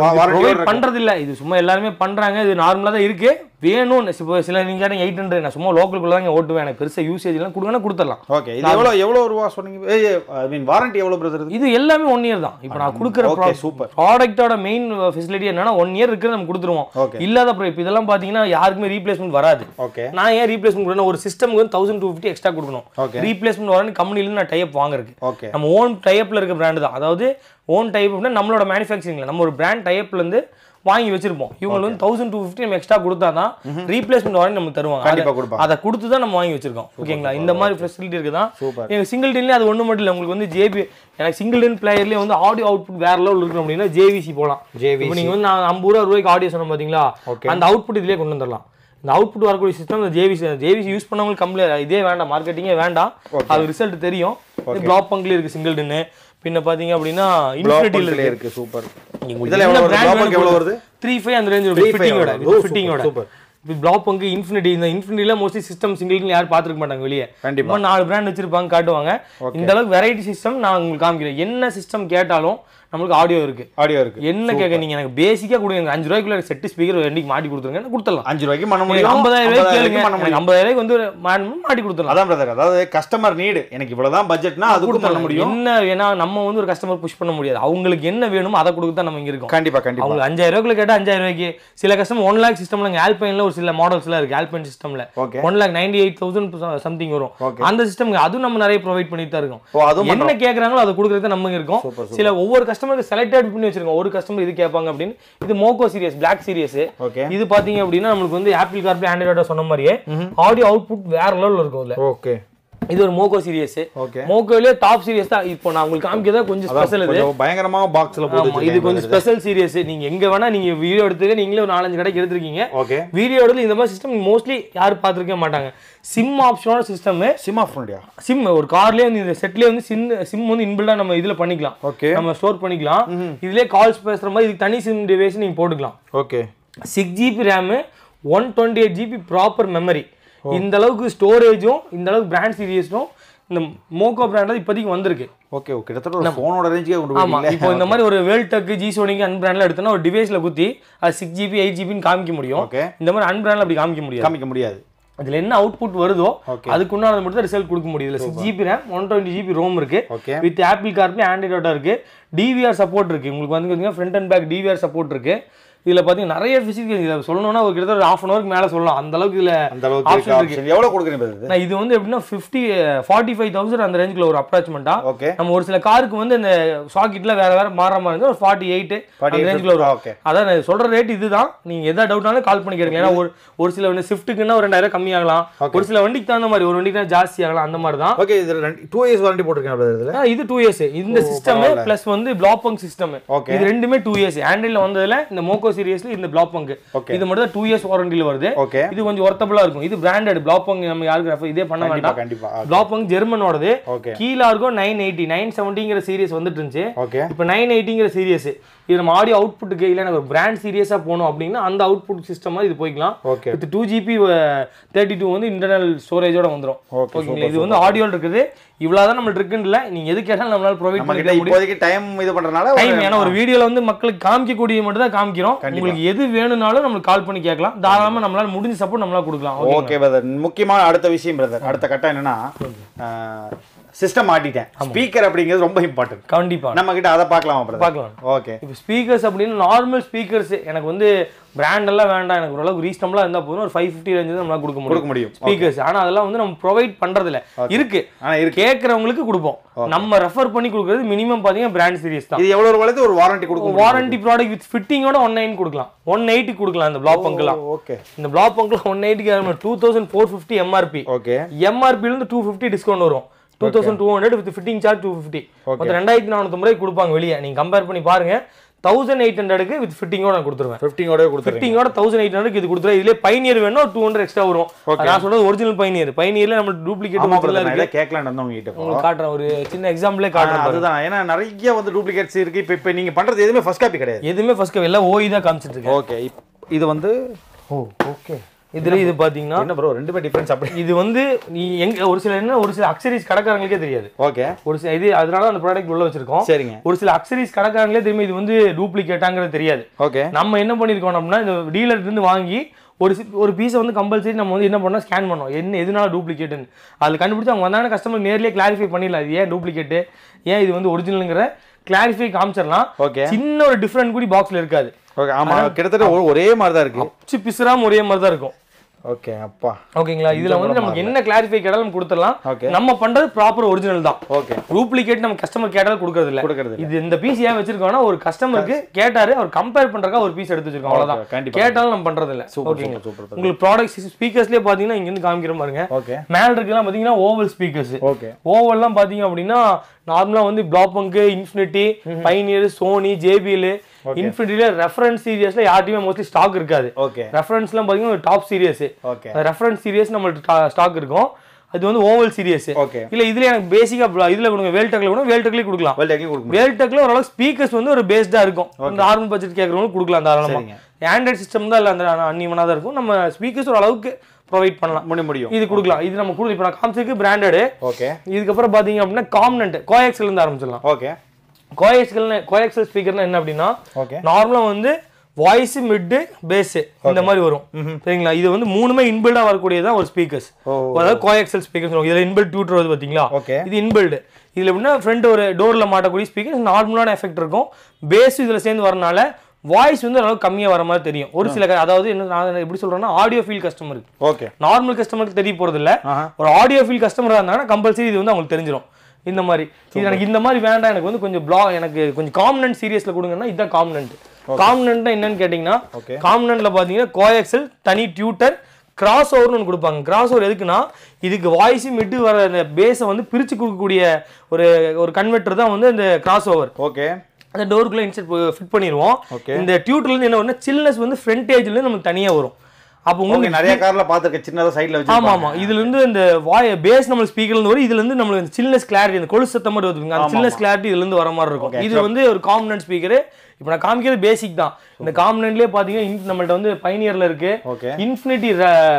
பண்றது இல்ல இது சும்மா எல்லாருமே பண்றாங்க இது நார்மலா தான் இருக்கு வேணும்னு சில நீங்க எயிட் ஹண்ட்ரட் நான் சும்மா லோக்கலுக்குள்ள தான் ஓட்டுவேன் எனக்கு பெருசா யூசேஜ் எல்லாம் கொடுங்கன்னா கொடுத்துடலாம் ஓகே இது எவ்வளவு எவ்வளவு ரூபா சொன்னீங்க ஐ மீன் வாரண்டி எவ்வளவு பிரதர் இது எல்லாமே ஒன் இயர் தான் இப்போ நான் கொடுக்குற சூப்பர் ப்ராடக்ட்டோட மெயின் ஃபெசிலிட்டி என்னன்னா ஒன் இயர் இருக்கு நம்ம கொடுத்துருவோம் இல்லாத அப்புறம் இப்போ இதெல்லாம் பாத்தீங்கன்னா யாருக்குமே ரீப்ளேஸ்மெண்ட் வராது ஓகே நான் ஏன் ரீப்ளேஸ்மெண்ட் கொடுக்கணும் ஒரு சிஸ்டம்க்கு வந்து தௌசண்ட் டூ ஃபிஃப்டி எக்ஸ்ட்ரா கொடுக்கணும் ரீப்ளேஸ்மெண்ட் வரணும் கம்பெனில நான் டைப் வாங்குறதுக்கு ஓகே நம்ம ஓன் டைப்ல இருக்க பிராண்ட் தான் அதாவது ஓன் டைப் அப்படின்னா நம்மளோட மேனுஃபேக்சரிங்ல நம்ம ஒரு பிராண்ட் டைப்ல இருந்து வாங்கி வச்சிருப்போம் இவங்களுக்கு வந்து தௌசண்ட் டூ ஃபிஃப்டி நம்ம எக்ஸ்ட்ரா கொடுத்தா தான் ரீப்ளேஸ்மெண்ட் வரையும் நமக்கு தருவாங்க அதை கொடுத்து தான் நம்ம வாங்கி வச்சிருக்கோம் ஓகேங்களா இந்த மாதிரி ஃபெசிலிட்டி இருக்குதான் எங்க சிங்கிள் டின்லேயே அது ஒன்று மட்டும் இல்லை உங்களுக்கு வந்து ஜேபி எனக்கு சிங்கிள் டின் பிளேயர்லேயே வந்து ஆடியோ அவுட்புட் வேற லெவல் இருக்கணும் அப்படின்னா ஜேவிசி போகலாம் ஜேவி நீங்கள் வந்து நான் ஐம்பது ரூபா ரூபாய்க்கு ஆடியோ சொன்னோம் பார்த்தீங்களா அந்த அவுட்புட் இதுலேயே கொண்டு வந்துடலாம் இந்த அவுட்புட் வரக்கூடிய சிஸ்டம் இந்த ஜேவிசி ஜேவிசி யூஸ் பண்ணவங்களுக்கு கம்ப்ளீட் இதே வேண்டாம் மார்க்கெட்டிங்கே வேண்டாம் அது ரிசல்ட் தெரியும் பிளாக் பங்க்லேயே இருக்குது சிங்கிள் டின்னு பின்ன பாத்தீங்க அப்படின்னா இன்ஃபினிட்டில இருக்கு சூப்பர் இதெல்லாம் எவ்வளவு எவ்வளவு வருது த்ரீ ஃபைவ் அந்த ரேஞ்ச் இருக்கு ஃபிட்டிங்கோட ஃபிட்டிங்கோட சூப்பர் இது பிளாக் பங்கு இன்ஃபினிட்டி இந்த இன்ஃபினிட்டில மோஸ்ட்லி சிஸ்டம் சிங்கிள்னு யாரும் பாத்துக்க மாட்டாங்க வெளியே கண்டிப்பா நாலு பிராண்ட் வச்சிருப்பாங்க காட்டுவாங்க இந்த அளவுக்கு வெரைட்டி சிஸ்டம் நான் உங்களுக்கு காமிக்கிறேன் என்ன சிஸ்டம் கேட்டாலும் நமக்கு ஆடியோ இருக்கு ஆடியோ இருக்கு என்ன கேட்க நீங்க எனக்கு பேசிக்கா கொடுங்க அஞ்சு ரூபாய்க்குள்ள செட் ஸ்பீக்கர் ரெண்டுக்கு மாட்டி கொடுத்துருங்க கொடுத்துடலாம் அஞ்சு ரூபாய்க்கு பண்ண முடியும் ஐம்பதாயிரம் ரூபாய்க்கு கேளுங்க ஐம்பதாயிரம் ரூபாய்க்கு வந்து மாட்டி கொடுத்துடலாம் அதான் பிரதர் அதாவது கஸ்டமர் நீடு எனக்கு இவ்வளவுதான் பட்ஜெட்னா அதுக்கும் பண்ண முடியும் என்ன வேணா நம்ம வந்து ஒரு கஸ்டமர் புஷ் பண்ண முடியாது அவங்களுக்கு என்ன வேணுமோ அதை கொடுக்க தான் நம்ம இங்க இருக்கோம் கண்டிப்பா கண்டிப்பா அவங்க அஞ்சாயிரம் ரூபாய்க்குள்ள கேட்டா அஞ்சாயிரம் ரூபாய்க்கு சில கஸ்டமர் ஒன் லேக் சிஸ்டம்ல ஆல்பைன்ல ஒரு சில மாடல்ஸ் எல்லாம் இருக்கு ஆல்பைன் சிஸ்டம்ல one lakh ninety eight thousand something வரும் அந்த சிஸ்டம் அதுவும் நம்ம நிறைய ப்ரொவைட் பண்ணிட்டு தான் இருக்கோம் என்ன கேக்குறாங்களோ அதை கொடுக்கறது நம்ம இருக்கோம் சில ஒவ்வொரு கஸ்டமருக்கு செலக்டட் பண்ணி வச்சிருக்கோம் ஒரு கஸ்டமர் இது கேட்பாங்க அப்படின்னு இது மோகோ சீரியஸ் பிளாக் சீரியஸ் இது பாத்தீங்க அப்படின்னா நமக்கு வந்து ஆப்பிள் கார்ப்ளே ஆண்ட்ராய்டு சொன்ன மாதிரியே ஆடியோ அவுட்புட் வேற லெவல்ல இருக்கும் அதுல ஓகே இது ஒரு மோகோ சீரியஸ் மோகோலயே டாப் சீரியஸ் தான் இப்போ நான் உங்களுக்கு காமிக்கிறதா கொஞ்சம் ஸ்பெஷல் இது பயங்கரமா பாக்ஸ்ல போட்டு இது கொஞ்சம் ஸ்பெஷல் சீரியஸ் நீங்க எங்க வேணா நீங்க வீடியோ எடுத்துக்க நீங்களே ஒரு நாலஞ்சு கடைக்கு எடுத்துருக்கீங்க வீடியோ எடுத்து இந்த மாதிரி சிஸ்டம் மோஸ்ட்லி யாரும் பார்த்துருக்க மாட்டாங்க சிம் ஆப்ஷனோட சிஸ்டம் சிம் ஆப்ஷன் சிம் ஒரு கார்லயே வந்து இந்த செட்லயே வந்து சிம் சிம் வந்து இன்பில்டா நம்ம இதுல பண்ணிக்கலாம் நம்ம ஸ்டோர் பண்ணிக்கலாம் இதுலயே கால்ஸ் பேசுற மாதிரி இதுக்கு தனி சிம் டிவைஸ் நீங்க போட்டுக்கலாம் okay six GB RAM one twenty eight GB proper memory இந்த அளவுக்கு ஸ்டோரேஜும் இந்த அளவுக்கு பிராண்ட் சீரியஸும் இந்த மோகோ பிராண்ட் இப்போதைக்கு வந்திருக்கு ஓகே ஓகே கிட்டத்தட்ட ஃபோனோட ரேஞ்சுக்கே கொண்டு ஆமா இப்போ இந்த மாதிரி ஒரு வேல்டெக் ஜி சோனிக்கு அன் பிராண்ட்ல எடுத்தோம்னா ஒரு டிவைஸ்ல குத்தி அது சிக்ஸ் ஜிபி எயிட் ஜிபின்னு காமிக்க முடியும் இந்த மாதிரி அன் பிராண்ட்ல அப்படி காமிக்க முடியாது காமிக்க முடியாது அதுல என்ன அவுட்புட் வருதோ அதுக்கு உண்டானது மட்டும் தான் ரிசல்ட் கொடுக்க முடியும் இதுல six GB RAM one twenty GB ROM இருக்கு வித் ஆப்பிள் கார்ப்ளே ஆண்ட்ராய்டு இருக்கு டிவிஆர் சப்போர்ட் இருக்கு உங்களுக்கு வந்து front and back DVR support இருக்கு இதுல பாத்தீங்கன்னா நிறைய பிசிக்கல் இத சொல்லணும்னா ஒரு கிட்டத்தட்ட half an hour மேல சொல்லலாம் அந்த அளவுக்கு இதுல அந்த அளவுக்கு ஆப்ஷன் எவ்வளவு கொடுக்குறீங்க நான் இது வந்து எப்படின்னா fifty forty-five thousand அந்த ரேஞ்சுல ஒரு அப்ராக்சிமேட்டா நம்ம ஒரு சில காருக்கு வந்து இந்த சாக்கெட்ல வேற வேற மாற மாதிரி இருந்தா ஒரு forty-eight அந்த ரேஞ்சுல வரும் அதான் நான் சொல்ற ரேட் இதுதான் நீங்க எதா டவுட்னாலும் கால் பண்ணி கேளுங்க ஏன்னா ஒரு ஒரு சில வந்து ஸ்விஃப்ட்க்குன்னா ஒரு ரெண்டாயிரம் கம்மி ஆகலாம் ஒரு சில வண்டிக்கு தகுந்த மாதிரி ஒரு வண்டிக்கு ஜாஸ்தி ஆகலாம் அந்த மாதிரி தான் ஓகே இது two years வாரண்டி போட்டுருக்கேன் இதுல இது two years இந்த சிஸ்டம் பிளஸ் வந்து பிளாப்பங் சிஸ்டம் இது ரெண்டுமே two years ஆண்ட்ராய்ட்ல வந்ததுல இந்த மோகோ சீரியஸ்ல இந்த பிளாப்பங் இது மட்டும் தான் two years வாரண்டில வருது இது கொஞ்சம் வொர்த்தபிளா இருக்கும் இது பிராண்டட் பிளாப்பங் நம்ம யாருக்கு ரெஃபர் இதே பண்ண வேண்டாம் கண்டிப்பா பிளாப்பங் ஜெர்மனோடது கீழ இருக்கும் nine eighty nine seventyங்கற சீரிஸ் வந்துட்டு இருந்துச்சு இப்போ nine eightyங்கற சீரிஸ் இது நம்ம ஆடியோ அவுட்புட்க்கு இல்ல எனக்கு ஒரு பிராண்ட் சீரியஸா போணும் அப்படினா அந்த அவுட்புட் சிஸ்டம் மாதிரி இது போய்க்கலாம் with two G B thirty-two வந்து இன்டர்னல் ஸ்டோரேஜோட வந்துரும் ஓகேங்களா இது வந்து ஆடியோல இருக்குது இவ்வளவுதான் நம்ம இருக்குன்னு இல்ல நீங்க எது கேட்டாலும் நம்மளால ப்ரொவைட் பண்ண முடியும் இப்போதைக்கு டைம் இது பண்றனால டைம் ஏனா ஒரு வீடியோல வந்து மக்களுக்கு காமிக்க கூடிய மட்டும் தான் காமிக்கிறோம் உங்களுக்கு எது வேணும்னாலும் நமக்கு கால் பண்ணி கேட்கலாம் தாராளமா நம்மளால முடிஞ்ச சப்போர்ட் நம்மளால கொடுக்கலாம் ஓகே பிரதர் முக்கியமான அடுத்த விஷயம் பிரதர் அடுத்த கட்டம் என்னன்னா சிஸ்டம் மாட்டிட்டேன் ஸ்பீக்கர் அப்படிங்கிறது ரொம்ப இம்பார்ட்டன்ட் கண்டிப்பா நம்ம கிட்ட அதை பார்க்கலாமா பிரதர் பார்க்கலாம் ஓகே இப்போ ஸ்பீக்கர்ஸ் அப்படினா நார்மல் ஸ்பீக்கர்ஸ் எனக்கு வந்து பிராண்ட் எல்லாம் வேண்டாம் எனக்கு ஓரளவுக்கு ரீசனபிளா இருந்தா போதும் ஒரு five fifty ரேஞ்ச் தான் நம்மளால கொடுக்க கொடுக்க முடியும் ஸ்பீக்கர்ஸ் ஆனா அதெல்லாம் வந்து நம்ம ப்ரொவைட் பண்றது இல்ல இருக்கு ஆனா இருக்கு கேக்குறவங்களுக்கு கொடுப்போம் நம்ம ரெஃபர் பண்ணி கொடுக்கிறது மினிமம் பாத்தீங்க பிராண்ட் சீரிஸ் தான் இது எவ்வளவு ரூபாய்க்கு ஒரு வாரண்டி கொடுக்கும் வாரண்டி ப்ராடக்ட் வித் ஃபிட்டிங்கோட one nine கொடுக்கலாம் one eighty கொடுக்கலாம் இந்த பிளாக் பங்க்லாம் ஓகே இந்த பிளாக் பங்க்ல one eighty க்கு two thousand four fifty M R P okay M R P ல இருந்து two fifty டிஸ்கவுண்ட் வரும் two thousand two hundred with fitting charge two fifty மொத்தம் two thousand four hundred ரூபாய் கொடுப்பாங்க வெளிய நீங்க கம்பேர் பண்ணி பாருங்க eighteen hundred க்கு வித் ஃபிட்டிங்கோட நான் கொடுத்துருவேன் ஃபிட்டிங்கோட கொடுத்துறேன் ஃபிட்டிங்கோட eighteen hundred க்கு இது கொடுத்துறேன் இதுல பைனியர் வேணும் two hundred எக்ஸ்ட்ரா வரும் நான் சொல்றது ஒரிஜினல் பைனியர் பைனியர்ல நம்ம டூப்ளிகேட் மாடல்ல இருக்கு கேக்கலாம் வந்து உங்க கிட்ட உங்களுக்கு காட்றேன் ஒரு சின்ன எக்ஸாம்பிளே காட்றேன் அதுதான் ஏனா நிறைய வந்து டூப்ளிகேட்ஸ் இருக்கு இப்போ இப்போ நீங்க பண்றது எதுமே ஃபர்ஸ்ட் காப்பி கிடையாது எதுமே ஃபர்ஸ்ட் காப்பி எல்லாம் ஓஇ தான் காமிச்சிட்டு இருக்கேன் ஓகே இது வந்து ஓ ஓகே இதுல இது பாத்தீங்கன்னா என்ன ப்ரோ ரெண்டுமே டிஃபரன்ஸ் அப்படி இது வந்து நீ எங்க ஒரு சில என்ன ஒரு சில அக்சரிஸ் கடைக்காரங்களுக்கே தெரியாது ஓகே ஒரு சில இது அதனால அந்த ப்ராடக்ட் உள்ள வச்சிருக்கோம் சரிங்க ஒரு சில அக்சரிஸ் கடைக்காரங்களே தெரியும் இது வந்து டூப்ளிகேட்டாங்கிறது தெரியாது ஓகே நம்ம என்ன பண்ணிருக்கோம் அப்படின்னா இந்த டீலர்ல இருந்து வாங்கி ஒரு ஒரு பீஸை வந்து கம்பல்சரி நம்ம வந்து என்ன பண்ணோம் ஸ்கேன் பண்ணோம் என்ன எதனால டூப்ளிகேட்னு அதில் கண்டுபிடிச்சு அவங்க வந்தாங்க கஸ்டமர் நேர்லயே கிளாரிஃபை பண்ணிடலாம் இது ஏன் டூப்ளிகேட் ஏன் இது வந்து ஒரிஜினல்ங்கிற கிளாரிஃபை காமிச்சிடலாம் ஓகே சின்ன ஒரு டிஃபரெண்ட் கூட பாக்ஸ்ல இருக்காது ஓகே ஆமா கிட்டத்தட்ட ஒரே மாதிரி தான் இருக்கு அச்சு பிசுறாம ஒரே மாதிரி தான் இருக்கும் ஓகே அப்பா ஓகேங்களா இதுல வந்து நமக்கு என்ன கிளாரிஃபை கேட்டாலும் கொடுத்துடலாம் நம்ம பண்றது ப்ராப்பர் ஒரிஜினல் தான் ஓகே டூப்ளிகேட் நம்ம கஸ்டமர் கேட்டாலும் கொடுக்கறது இல்ல கொடுக்கறது இது இந்த பீஸ் ஏன் வச்சிருக்கோம்னா ஒரு கஸ்டமருக்கு கேட்டாரு அவர் கம்பேர் பண்றதுக்கு ஒரு பீஸ் எடுத்து வச்சிருக்கோம் அவ்வளவுதான் கேட்டாலும் நம்ம பண்றது இல்ல ஓகேங்களா உங்களுக்கு ப்ராடக்ட் ஸ்பீக்கர்ஸ்லயே பாத்தீங்கன்னா இங்க இருந்து காமிக்கிற பாருங்க மேல இருக்கலாம் பாத்தீங்கன்னா ஓவல் ஸ்பீக்கர்ஸ் ஓகே ஓவல்லாம் பாத்தீங்க அப்படின்னா நார்மலா வந்து Blaupunkt Infinity Pioneer Sony JBL இன்ஃபினிட்டில ரெஃபரன்ஸ் சீரியஸ்ல யார்ட்டையுமே மோஸ்ட்லி ஸ்டாக் இருக்காது ஓகே ரெஃபரன்ஸ்லாம் பாத்தீங்கன்னா top series okay reference series நம்மளுக்கு ஸ்டாக் இருக்கும் அது வந்து ஓவல் சீரியஸ் ஓகே இல்ல இதுல எனக்கு பேசிக்கா இதுல கொடுங்க வேல்டெக்ல கூட வேல்டெக்லயே கொடுக்கலாம் வேல்டெக்லயே கொடுங்க வேல்டெக்ல ஓரளவு ஸ்பீக்கர்ஸ் வந்து ஒரு பேஸ்டா இருக்கும் நார்மல் பட்ஜெட் கேக்குறவங்க கொடுக்கலாம் தாராளமா ஆண்ட்ராய்ட் சிஸ்டம் தான் இல்ல அந்த அன்னிமனா தான் இருக்கும் நம்ம ஸ்பீக்கர்ஸ் ஒரு அளவுக்கு ப்ரொவைட் பண்ணலாம் முடிய முடியும் இது கொடுக்கலாம் இது நம்ம கொடுத்து இப்போ நான் காமிச்சிருக்கு பிராண்டட் ஓகே இதுக்கு அப்புறம் பாத்தீங்க அப்படின்னா காம்னன்ட் கோஎக்ஸ்ல இருந்து ஆரம்பிச்சிடலாம் ஓகே கோஎக்ஸல் கோஎக்ஸல் ஸ்பீக்கர்னா என்ன அப்படின்னா நார்மலா வந்து வாய்ஸ் மிட் பேஸ் இந்த மாதிரி வரும் சரிங்களா இது வந்து மூணுமே இன்பில்டா வரக்கூடியதான் ஒரு ஸ்பீக்கர்ஸ் அதாவது கோஎக்ஸல் ஸ்பீக்கர்ஸ் இதுல இன்பில்ட் டியூட்டர் வருது பாத்தீங்களா இது இன்பில்ட் இதுல எப்படின்னா ஃப்ரண்ட் ஒரு டோர்ல மாட்டக்கூடிய ஸ்பீக்கர்ஸ் நார்மலான எஃபெக்ட் இருக்கும் பேஸ் இதுல சேர்ந்து வரனால வாய்ஸ் வந்து அளவு கம்மியா வர மாதிரி தெரியும் ஒரு சில அதாவது என்ன நான் எப்படி சொல்றேன்னா ஆடியோ ஃபீல் கஸ்டமருக்கு ஓகே நார்மல் கஸ்டமருக்கு தெரிய போறது இல்ல ஒரு ஆடியோ ஃபீல் கஸ்டமரா இருந்தாங்கன்னா கம்பல்சரி இது வந்து அவங்களுக்கு தெரிஞ்சிடும் இந்த மாதிரி இது எனக்கு இந்த மாதிரி வேண்டாம் எனக்கு வந்து கொஞ்சம் பிளாக் எனக்கு கொஞ்சம் காம்பனன்ட் சீரியஸ்ல கொடுங்கன்னா இதுதான் காம்பனன்ட் காம்பனன்ட்னா என்னன்னு கேட்டீங்கன்னா காம்பனன்ட்ல பாத்தீங்கன்னா கோஎக்ஸல் தனி டியூட்டர் கிராஸ் ஓவர்னு ஒன்று கொடுப்பாங்க கிராஸ் ஓவர் எதுக்குன்னா இதுக்கு வாய்ஸ் மிட் வர அந்த பேஸை வந்து பிரிச்சு கொடுக்கக்கூடிய ஒரு ஒரு கன்வெர்ட்டர் தான் வந்து இந்த கிராஸ் ஓவர் ஓகே அந்த டோருக்குள்ள இன்செர்ட் ஃபிட் பண்ணிடுவோம் இந்த டியூட்டர்ல இருந்து என்ன வரும்னா சில்னஸ் வந்து ஃப்ரண்ட் ஏஜ்ல இருந்து நமக்கு தனியா வரும் அப்போ உங்களுக்கு நிறைய கார்ல பாத்துக்க சின்னதா சைடுல வச்சு ஆமா ஆமா இதுல இருந்து இந்த வாய் பேஸ் நம்ம ஸ்பீக்கர்ல இருந்து வரும் இதுல இருந்து நமக்கு சில்னஸ் கிளாரிட்டி இந்த கொலு சத்தம் மாதிரி வருதுங்க அந்த சில்னஸ் கிளாரிட்டி இதுல இருந்து வர மாதிரி இருக்கும் இது வந்து ஒரு காம்பனன்ட் ஸ்பீக்கர் இப்போ நான் காமிக்கிறது பேசிக் தான் இந்த காம்பனன்ட்லயே பாத்தீங்கன்னா நம்மள்ட்ட வந்து பைனியர்ல இருக்கு இன்ஃபினிட்டி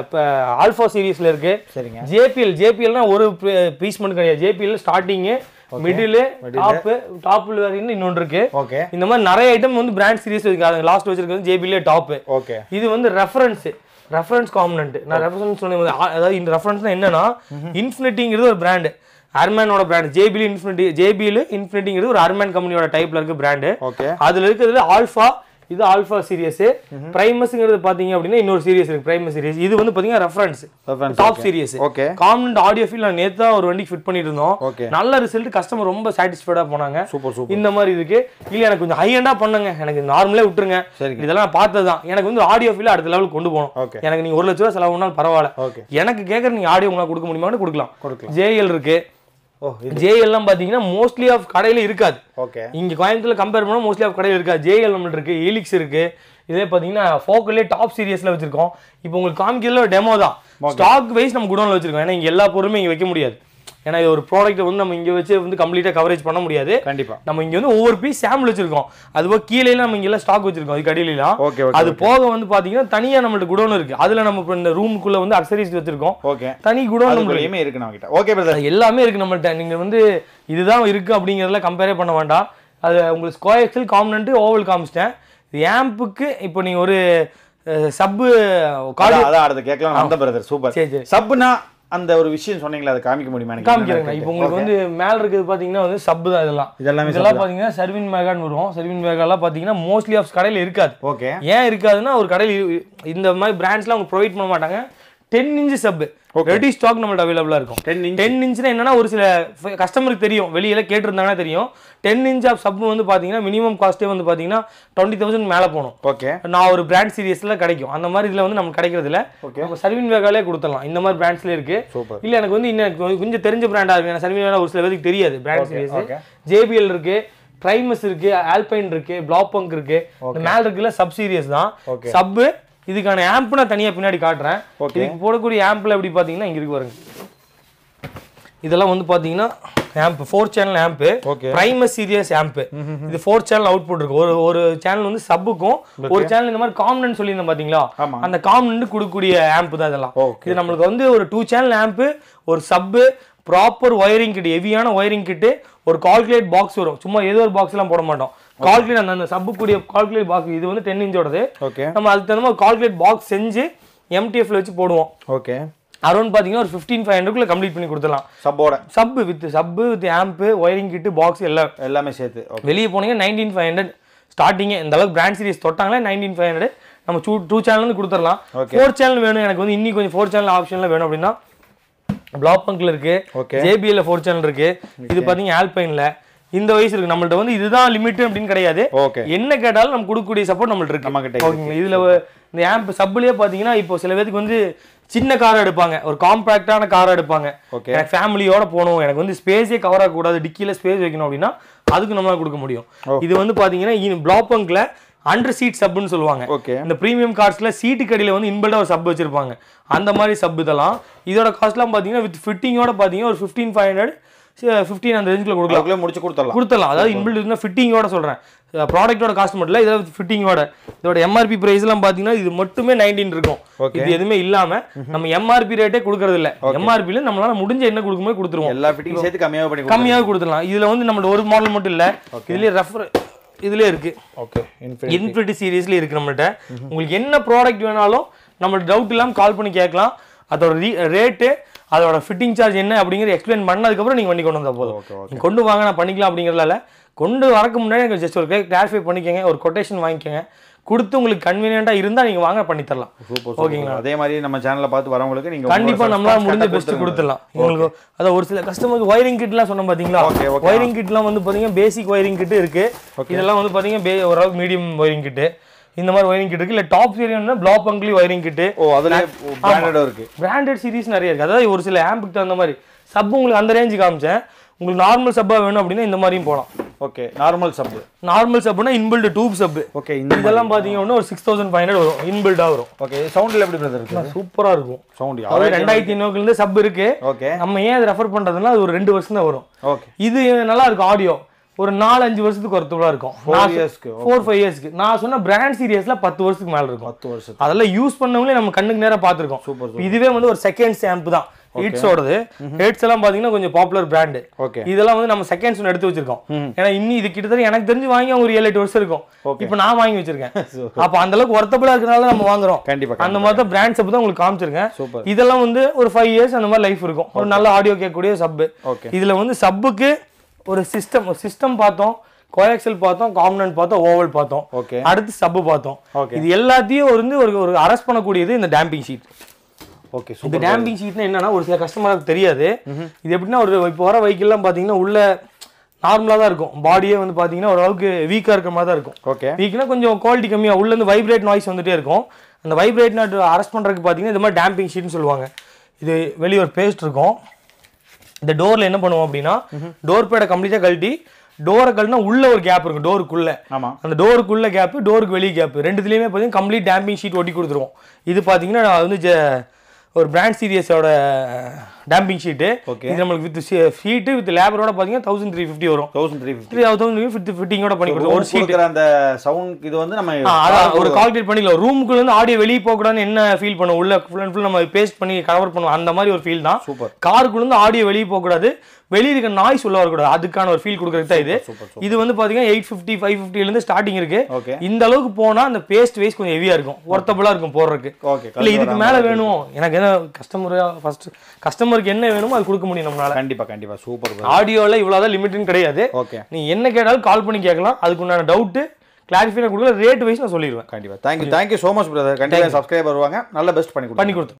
ஆல்பா சீரிஸ்ல இருக்கு ஜேபிஎல் ஜேபிஎல்னா ஒரு பீஸ் மட்டும் கிடையாது ஜேபிஎல் ஸ்டார்டிங் மிடில் டாப் டாப்ல வரைக்கும் இன்னொன்று இருக்கு இந்த மாதிரி நிறைய ஐட்டம் வந்து பிராண்ட் சீரிஸ் இருக்கு லாஸ்ட் வச்சிருக்கிறது ஜேபிஎல் டாப் இது வந்து ரெஃபரன்ஸ் ரெஃபரன்ஸ் காம்பனன்ட் நான் ரெஃபரன்ஸ் சொன்னேன் அதாவது இந்த ரெஃபரன்ஸ்னா என்னன்னா இன்ஃபினிட்டிங்கிறது ஒரு பிராண்ட் அர்மேனோட பிராண்ட் ஜேபிஎல் இன்ஃபினிட்டி ஜேபிஎல் இன்ஃபினிட்டிங்கிறது ஒரு அர்மேன் கம்பெனியோட டைப்ல இருக்கு பிராண்ட் அதுல இருக்கிறது ஆல்பா இது ஆல்பா சீரிஸ் பிரைமஸ்ங்கிறது பாத்தீங்க அப்படின்னா இன்னொரு சீரிஸ் இருக்கு பிரைமஸ் சீரிஸ் இது வந்து பாத்தீங்கன்னா reference top series component audio feel நான் நேத்தா ஒரு வண்டி ஃபிட் பண்ணிட்டு இருந்தோம் நல்ல ரிசல்ட் கஸ்டமர் ரொம்ப சாட்டிஸ்ஃபைடா போனாங்க இந்த மாதிரி இருக்கு இல்ல எனக்கு கொஞ்சம் ஹை எண்டா பண்ணுங்க எனக்கு நார்மலே விட்டுருங்க இதெல்லாம் நான் பார்த்ததுதான் எனக்கு வந்து ஆடியோ ஃபீல் அடுத்த லெவலுக்கு கொண்டு போகணும் எனக்கு நீங்க ஒரு லட்ச ரூபாய் செலவு பண்ணாலும் பரவாயில்ல எனக்கு கேட்கற நீங்க ஆடியோ உங்களால கொடுக்க முடியுமான்னு கொடுக்கலாம் ஜேஎல் இருக்கு ஜேஎல்லாம் பாத்தீங்கன்னா மோஸ்ட்லி ஆஃப் கடையில இருக்காது இங்க கோயம்புத்தூர்ல கம்பேர் பண்ணா மோஸ்ட்லி ஆஃப் கடையில இருக்காது ஜேஎல் நம்மள்ட்ட இருக்கு ஹீலிக்ஸ் இருக்கு இதே பாத்தீங்கன்னா ஃபோக்கல்லே டாப் சீரியஸ்ல வச்சிருக்கோம் இப்போ உங்களுக்கு காமிக்கிறதுல டெமோ தான் ஸ்டாக் வைஸ் நம்ம குடோன்ல வச்சிருக்கோம் ஏன்னா இங்க எல்லா பொருளுமே இங்க வைக்க முடியாது ஏன்னா இது ஒரு ப்ராடக்ட் வந்து நம்ம இங்க வச்சு வந்து கம்ப்ளீட்டா கவரேஜ் பண்ண முடியாது கண்டிப்பா நம்ம இங்க வந்து ஒவ்வொரு பீஸ் சாம்பிள் வச்சிருக்கோம் அதுபோக கீழே நம்ம இங்க எல்லாம் ஸ்டாக் வச்சிருக்கோம் அது கடையிலாம் அது போக வந்து பாத்தீங்கன்னா தனியா நம்மள்ட்ட குடோன் இருக்கு அதுல நம்ம இந்த ரூமுக்குள்ள வந்து அக்சசரிஸ் வச்சிருக்கோம் தனி குடோன் நம்மளுமே இருக்கு நம்ம கிட்ட ஓகே பிரதர் எல்லாமே இருக்கு நம்மள்ட்ட நீங்க வந்து இதுதான் இருக்கு அப்படிங்கறதுல கம்பேரே பண்ண வேண்டாம் அது உங்களுக்கு கோஎக்ஸல் காம்பனன்ட் ஓவல் காமிச்சிட்டேன் ஆம்புக்கு இப்போ நீங்க ஒரு சப் கால் அத அடுத்து கேட்கலாம் அந்த பிரதர் சூப்பர் சப்னா அந்த ஒரு விஷயம் சொன்னீங்களா அதை காமிக்க முடியுமா எனக்கு காமிக்கிறேன் இப்போ உங்களுக்கு வந்து மேல இருக்குது பாத்தீங்கன்னா வந்து சப் தான் இதெல்லாம் இதெல்லாம் இதெல்லாம் பாத்தீங்கன்னா சர்வின் மேகான்னு வரும் சர்வின் மேகாலாம் பாத்தீங்கன்னா மோஸ்ட்லி ஆஃப் கடையில இருக்காது ஓகே ஏன் இருக்காதுன்னா ஒரு கடையில இந்த மாதிரி பிராண்ட்ஸ்லாம் அவங்க ப்ரொவைட் பண்ண மாட்டாங்க ten inch sub ready stock நம்மள்ட்ட அவைலபிளா இருக்கும் டென் இன்ச்னா என்னன்னா ஒரு சில கஸ்டமருக்கு தெரியும் வெளியில கேட்டிருந்தாங்கன்னா தெரியும் டென் இன்ச் ஆஃப் சப் வந்து பாத்தீங்கன்னா மினிமம் காஸ்டே வந்து பாத்தீங்கன்னா டுவெண்ட்டி தௌசண்ட் மேல போகணும் ஓகே நான் ஒரு பிராண்ட் சீரியஸ்ல கிடைக்கும் அந்த மாதிரி இதுல வந்து நமக்கு கிடைக்கிறது இல்ல நம்ம சர்வின் வேகாலே கொடுத்துடலாம் இந்த மாதிரி பிராண்ட்ஸ்ல இருக்கு இல்ல எனக்கு வந்து இன்னும் கொஞ்சம் தெரிஞ்ச பிராண்டா இருக்கு சர்வின் வேகா ஒரு சில பேருக்கு தெரியாது பிராண்ட் சீரியஸ் ஜேபிஎல் இருக்கு பிரைமஸ் இருக்கு ஆல்பைன் இருக்கு பிளாப்பங்க் இருக்கு இந்த மேல இருக்குல்ல சப் சீரியஸ் தான் சப் இதுக்கான ஆம்ப் நான் தனியா பின்னாடி காட்டுறேன் இதுக்கு போடக்கூடிய ஆம்ப்ல எப்படி பாத்தீங்கன்னா இங்க இருக்கு பாருங்க இதெல்லாம் வந்து பாத்தீங்கன்னா amp four channel amp Primus series amp இது ஃபோர் சேனல் அவுட்புட் இருக்கு ஒரு ஒரு சேனல் வந்து சப்புக்கும் ஒரு சேனல் இந்த மாதிரி காம்பனன்ட் சொல்லியிருந்தேன் பாத்தீங்களா அந்த காம்பனன்ட் கொடுக்கக்கூடிய ஆம்ப் தான் இதெல்லாம் இது நம்மளுக்கு வந்து ஒரு டூ சேனல் ஆம்ப் ஒரு சப் ப்ராப்பர் ஒயரிங் கிட் ஹெவியான ஒயரிங் கிட் ஒரு கால்குலேட் பாக்ஸ் வரும் சும்மா ஏதோ ஒரு பாக்ஸ் எல்லாம் போட மாட்டோம் கால்குலேட் அந்த சப் கூடிய கால்குலேட் பாக்ஸ் இது வந்து டென் இன்ச்சோடது நம்ம அதுக்கு தகுந்த மாதிரி கால்குலேட் பாக்ஸ் செஞ்சு எம்டிஎஃப்ல வச்சு போடுவோம் ஓகே அரௌண்ட் பாத்தீங்கன்னா ஒரு ஃபிஃப்டீன் ஃபைவ் ஹண்ட்ரட்குள்ள கம்ப்ளீட் பண்ணி கொடுத்துடலாம் சப்போட sub with sub with amp wiring kit box எல்லாம் எல்லாமே சேர்த்து வெளியே போனீங்க நைன்டீன் ஃபைவ் ஹண்ட்ரட் ஸ்டார்டிங் இந்த அளவுக்கு பிராண்ட் சீரிஸ் தொட்டாங்களே நைன்டீன் ஃபைவ் ஹண்ட்ரட் நம்ம டூ டூ சேனல் வந்து கொடுத்துடலாம் ஃபோர் சேனல் வேணும் எனக்கு வந்து இன்னி கொஞ்சம் ஃபோர் சேனல் ஆப்ஷன்ல வேணும் அப்படின்னா பிளாப்பங்க்ல இருக்கு ஜேபிஎல்ல ஃபோர் சேனல் இருக்கு இது பாத்தீங்க ஆல்பைன்ல இந்த வயசு இருக்கு நம்மள்ட்ட வந்து இதுதான் லிமிட் அப்படின்னு கிடையாது என்ன கேட்டாலும் நம்ம கொடுக்கக்கூடிய சப்போர்ட் நம்மள்ட்ட இருக்கு நம்ம ஓகேங்களா இதுல இந்த ஆம்ப் சப்லயே பாத்தீங்கன்னா இப்போ சில பேருக்கு வந்து சின்ன கார் எடுப்பாங்க ஒரு காம்பாக்டான கார் எடுப்பாங்க எனக்கு ஃபேமிலியோட போகணும் எனக்கு வந்து ஸ்பேஸே கவர் ஆக கூடாது டிக்கில ஸ்பேஸ் வைக்கணும் அப்படின்னா அதுக்கு நம்மளால கொடுக்க முடியும் இது வந்து பாத்தீங்கன்னா பிளாப்பங்க்ல அண்டர் சீட் சப்னு சொல்லுவாங்க இந்த பிரீமியம் கார்ஸ்ல சீட்டு கடியில வந்து இன்பில்டா ஒரு சப் வச்சிருப்பாங்க அந்த மாதிரி சப் இதெல்லாம் இதோட காஸ்ட்லாம் பாத்தீங்கன்னா வித் ஃபிட்டிங்கோட பாத்தீங்கன்னா ஒரு ஃபிஃப்டீன் ஃபைவ் ஹண்ட்ரட் ஃபிஃப்டீன் அந்த ரேஞ்சுக்குள்ள கொடுக்கலாம் முடிச்சு கொடுத்துடலாம் கொடுத்துடலாம் அதாவது இன்பில்ட் இருக்குன்னா ஃபிட்டிங்கோட சொல்கிறேன் ப்ராடக்ட்டோட காஸ்ட் மட்டும் இல்லை இதில் ஃபிட்டிங்கோட இதோட எம்ஆர்பி ப்ரைஸ்லாம் பார்த்தீங்கன்னா இது மட்டுமே நைன்டீன் இருக்கும் இது எதுவுமே இல்லாமல் நம்ம எம்ஆர்பி ரேட்டே கொடுக்கறது இல்லை எம்ஆர்பியில் நம்மளால முடிஞ்ச என்ன கொடுக்கும்போது கொடுத்துருவோம் எல்லா ஃபிட்டிங் சேர்த்து கம்மியாக பண்ணி கம்மியாக கொடுத்துடலாம் இதில் வந்து நம்மளோட ஒரு மாடல் மட்டும் இல்லை இதுலேயே ரெஃபர் இதுலேயே இருக்குது ஓகே இன்ஃபினிட்டி சீரீஸ்லேயே இருக்குது நம்மள்கிட்ட உங்களுக்கு என்ன ப்ராடக்ட் வேணாலும் நம்மளுக்கு டவுட் இல்லாமல் கால் பண்ணி கேட்கலாம் அதோட ரேட்டு அதோட ஃபிட்டிங் சார்ஜ் என்ன அப்படிங்கிறது எக்ஸ்பிளைன் பண்ணதுக்கப்புறம் நீங்கள் வண்டி கொண்டு வந்தால் போதும் நீங்கள் கொண்டு வாங்க நான் பண்ணிக்கலாம் அப்படிங்கிறதால கொண்டு வரக்கு முன்னாடி எனக்கு ஜஸ்ட் ஒரு கிளாரிஃபை பண்ணிக்கோங்க ஒரு கொட்டேஷன் வாங்கிக்கோங்க கொடுத்து உங்களுக்கு கன்வீனியன்ட்டாக இருந்தால் நீங்கள் வாங்க பண்ணி தரலாம் ஓகேங்களா அதே மாதிரி நம்ம சேனலில் பார்த்து வரவங்களுக்கு நீங்கள் கண்டிப்பாக நம்மளால முடிஞ்ச பெஸ்ட்டு கொடுத்துடலாம் உங்களுக்கு அதான் ஒரு சில கஸ்டமருக்கு ஒயரிங் கிட்லாம் சொன்னோம் பார்த்தீங்களா ஒயரிங் கிட்லாம் வந்து பார்த்தீங்கன்னா பேசிக் ஒயரிங் கிட்டு இருக்குது இதெல்லாம் வந்து பார்த்தீங்கன்னா ஓரளவுக்கு மீடியம் ஒயரிங் கிட்டு இந்த மாதிரி ஒயரிங் கிட் இருக்கு இல்ல டாப் சீரியஸ்னா ப்ளாக் பங்க்லி ஒயரிங் கிட் ஓ அதுல பிராண்டட் இருக்கு பிராண்டட் சீரிஸ் நிறைய இருக்கு அதாவது ஒரு சில ஆம்புக்கு தகுந்த மாதிரி சப் உங்களுக்கு அந்த ரேஞ்ச் காமிச்சேன் உங்களுக்கு நார்மல் சப்பா வேணும் அப்படின்னா இந்த மாதிரியும் போலாம் ஓகே நார்மல் சப் நார்மல் சப்னா இன்பில்ட் டியூப் சப் ஓகே இதெல்லாம் பாத்தீங்கன்னா ஒரு சிக்ஸ் தௌசண்ட் ஃபைவ் ஹண்ட்ரட் வரும் இன்பில்டா வரும் ஓகே சவுண்ட்ல எப்படி பிரதர் இருக்கு சூப்பரா இருக்கும் சவுண்ட் அது ரெண்டாயிரத்தி ஐநூறுல இருந்து சப் இருக்கு ஓகே நம்ம ஏன் அதை ரெஃபர் பண்றதுன்னா அது ஒரு ரெண்டு வருஷம் தான் வரும் ஓகே இது நல்லா இருக்கும் ஆடியோ ஒரு நாலு அஞ்சு வருஷத்துக்கு ஒருத்தவளா இருக்கும் ஃபோர் ஃபைவ் இயர்ஸ்க்கு நான் சொன்ன பிராண்ட் சீரியஸ்ல பத்து வருஷத்துக்கு மேல இருக்கும் பத்து வருஷம் அதெல்லாம் யூஸ் பண்ணவங்களே நம்ம கண்ணுக்கு நேரா பாத்துருக்கோம் இதுவே வந்து ஒரு செகண்ட் ஷாம்பு தான் ஹிட்ஸோடது ஹிட்ஸ் எல்லாம் பாத்தீங்கன்னா கொஞ்சம் பாப்புலர் பிராண்ட் இதெல்லாம் வந்து நம்ம செகண்ட்ஸ் எடுத்து வச்சிருக்கோம் ஏன்னா இன்னி இது கிட்டத்தட்ட எனக்கு தெரிஞ்சு வாங்கி ஒரு ஏழு எட்டு வருஷம் இருக்கும் இப்போ நான் வாங்கி வச்சிருக்கேன் அப்ப அந்த அளவுக்கு ஒர்த்தபிளா இருக்கிறனால நம்ம வாங்குறோம் கண்டிப்பா அந்த மாதிரி தான் பிராண்ட் சப் தான் உங்களுக்கு காமிச்சிருக்கேன் இதெல்லாம் வந்து ஒரு ஃபைவ் இயர்ஸ் அந்த மாதிரி லைஃப் இருக்கும் ஒரு நல்ல ஆடியோ கேட்கக்கூடிய சப் இதுல வந்து சப்புக்கு ஒரு சிஸ்டம் சிஸ்டம் பார்த்தோம் கோஎக்சல் பார்த்தோம் காம்பனன்ட் பார்த்தோம் ஓவல் பார்த்தோம் அடுத்து சப் பார்த்தோம் இது எல்லாத்தையும் வந்து ஒரு ஒரு அரெஸ்ட் பண்ணக்கூடியது இந்த டேம்பிங் ஷீட் ஓகே இந்த டேம்பிங் ஷீட்னா என்னன்னா ஒரு சில கஸ்டமருக்கு தெரியாது இது எப்படின்னா ஒரு இப்போ வர வெஹிக்கிள்லாம் பார்த்தீங்கன்னா உள்ள நார்மலாக தான் இருக்கும் பாடியே வந்து பார்த்தீங்கன்னா ஓரளவுக்கு வீக்காக இருக்கிற மாதிரி தான் இருக்கும் ஓகே வீக்னா கொஞ்சம் குவாலிட்டி கம்மியாக உள்ள இருந்து வைப்ரேட் நாய்ஸ் வந்துட்டே இருக்கும் அந்த வைப்ரேட் நாட் அரெஸ்ட் பண்ணுறதுக்கு பார்த்தீங்கன்னா இந்த மாதிரி டேம்பிங் ஷீட்னு சொல்லுவாங்க இது வெளியே ஒரு பேஸ்ட் இருக்கும் இந்த டோர்ல என்ன பண்ணுவோம் அப்படின்னா டோர் பேடை கம்ப்ளீட்டா கழட்டி டோரை கழட்டினா உள்ள ஒரு கேப் இருக்கும் டோருக்குள்ள அந்த டோருக்குள்ள கேப் டோருக்கு வெளியே கேப் ரெண்டுத்துலயுமே பார்த்தீங்கன்னா கம்ப்ளீட் டேம்பிங் ஷீட் ஒட்டி கொடுத்துருவோம் இது பார்த்தீங்கன்னா வந்து ஒரு பிராண்ட் சீரியஸோட டேம்பிங் ஷீட்டு இது நம்மளுக்கு வித் ஷீட்டு வித் லேபரோட பார்த்தீங்கன்னா தௌசண்ட் த்ரீ ஃபிஃப்டி வரும் thousand three fifty thousand fifty ஃபிட்டிங்கோட பண்ணி கொடுத்தோம் ஒரு ஷீட் அந்த சவுண்ட் இது வந்து நம்ம ஒரு கால்குலேட் பண்ணிக்கலாம் ரூமுக்குள்ள இருந்து ஆடியோ வெளியே போகக்கூடாதுன்னு என்ன ஃபீல் பண்ணும் உள்ள ஃபுல் அண்ட் ஃபுல் நம்ம பேஸ்ட் பண்ணி கவர் பண்ணுவோம் அந்த மாதிரி ஒரு ஃபீல் தான் சூப்பர் காருக்குள்ள இருந்து ஆடியோ வெளியே போகக்கூடாது வெளியே இருக்க நாய்ஸ் உள்ள வரக்கூடாது அதுக்கான ஒரு ஃபீல் கொடுக்குறது தான் இது இது வந்து பாத்தீங்கன்னா எயிட் ஃபிஃப்டி ஃபைவ் ஃபிஃப்டிலேருந்து ஸ்டார்டிங் இருக்கு இந்த அளவுக்கு போனா அந்த பேஸ்ட் வேஸ்ட் கொஞ்சம் ஹெவியா இருக்கும் ஒர்த்தபிளா இருக்கும் போடுறதுக்கு இல்ல இதுக்கு மேல வேணும் எனக்கு என்ன கஸ்டமர் ஃபர்ஸ்ட் கஸ்டமருக்கு என்ன வேணுமோ அது கொடுக்க முடியும் நம்மளால கண்டிப்பா கண்டிப்பா சூப்பர் ஆடியோல இவ்வளவுதான் லிமிட்னு கிடையாது நீ என்ன கேட்டாலும் கால் பண்ணி கேட்கலாம் அதுக்கு உண்டான டவுட் கிளாரிஃபை கொடுக்கல ரேட் வைஸ் நான் சொல்லிடுவேன் கண்டிப்பா thank you thank you so much brother கண்டிப்பா சப்ஸ்கிரைபர் வருவாங்க நல்ல பெஸ்ட் பண்ணி பண்ணி கொடுத்து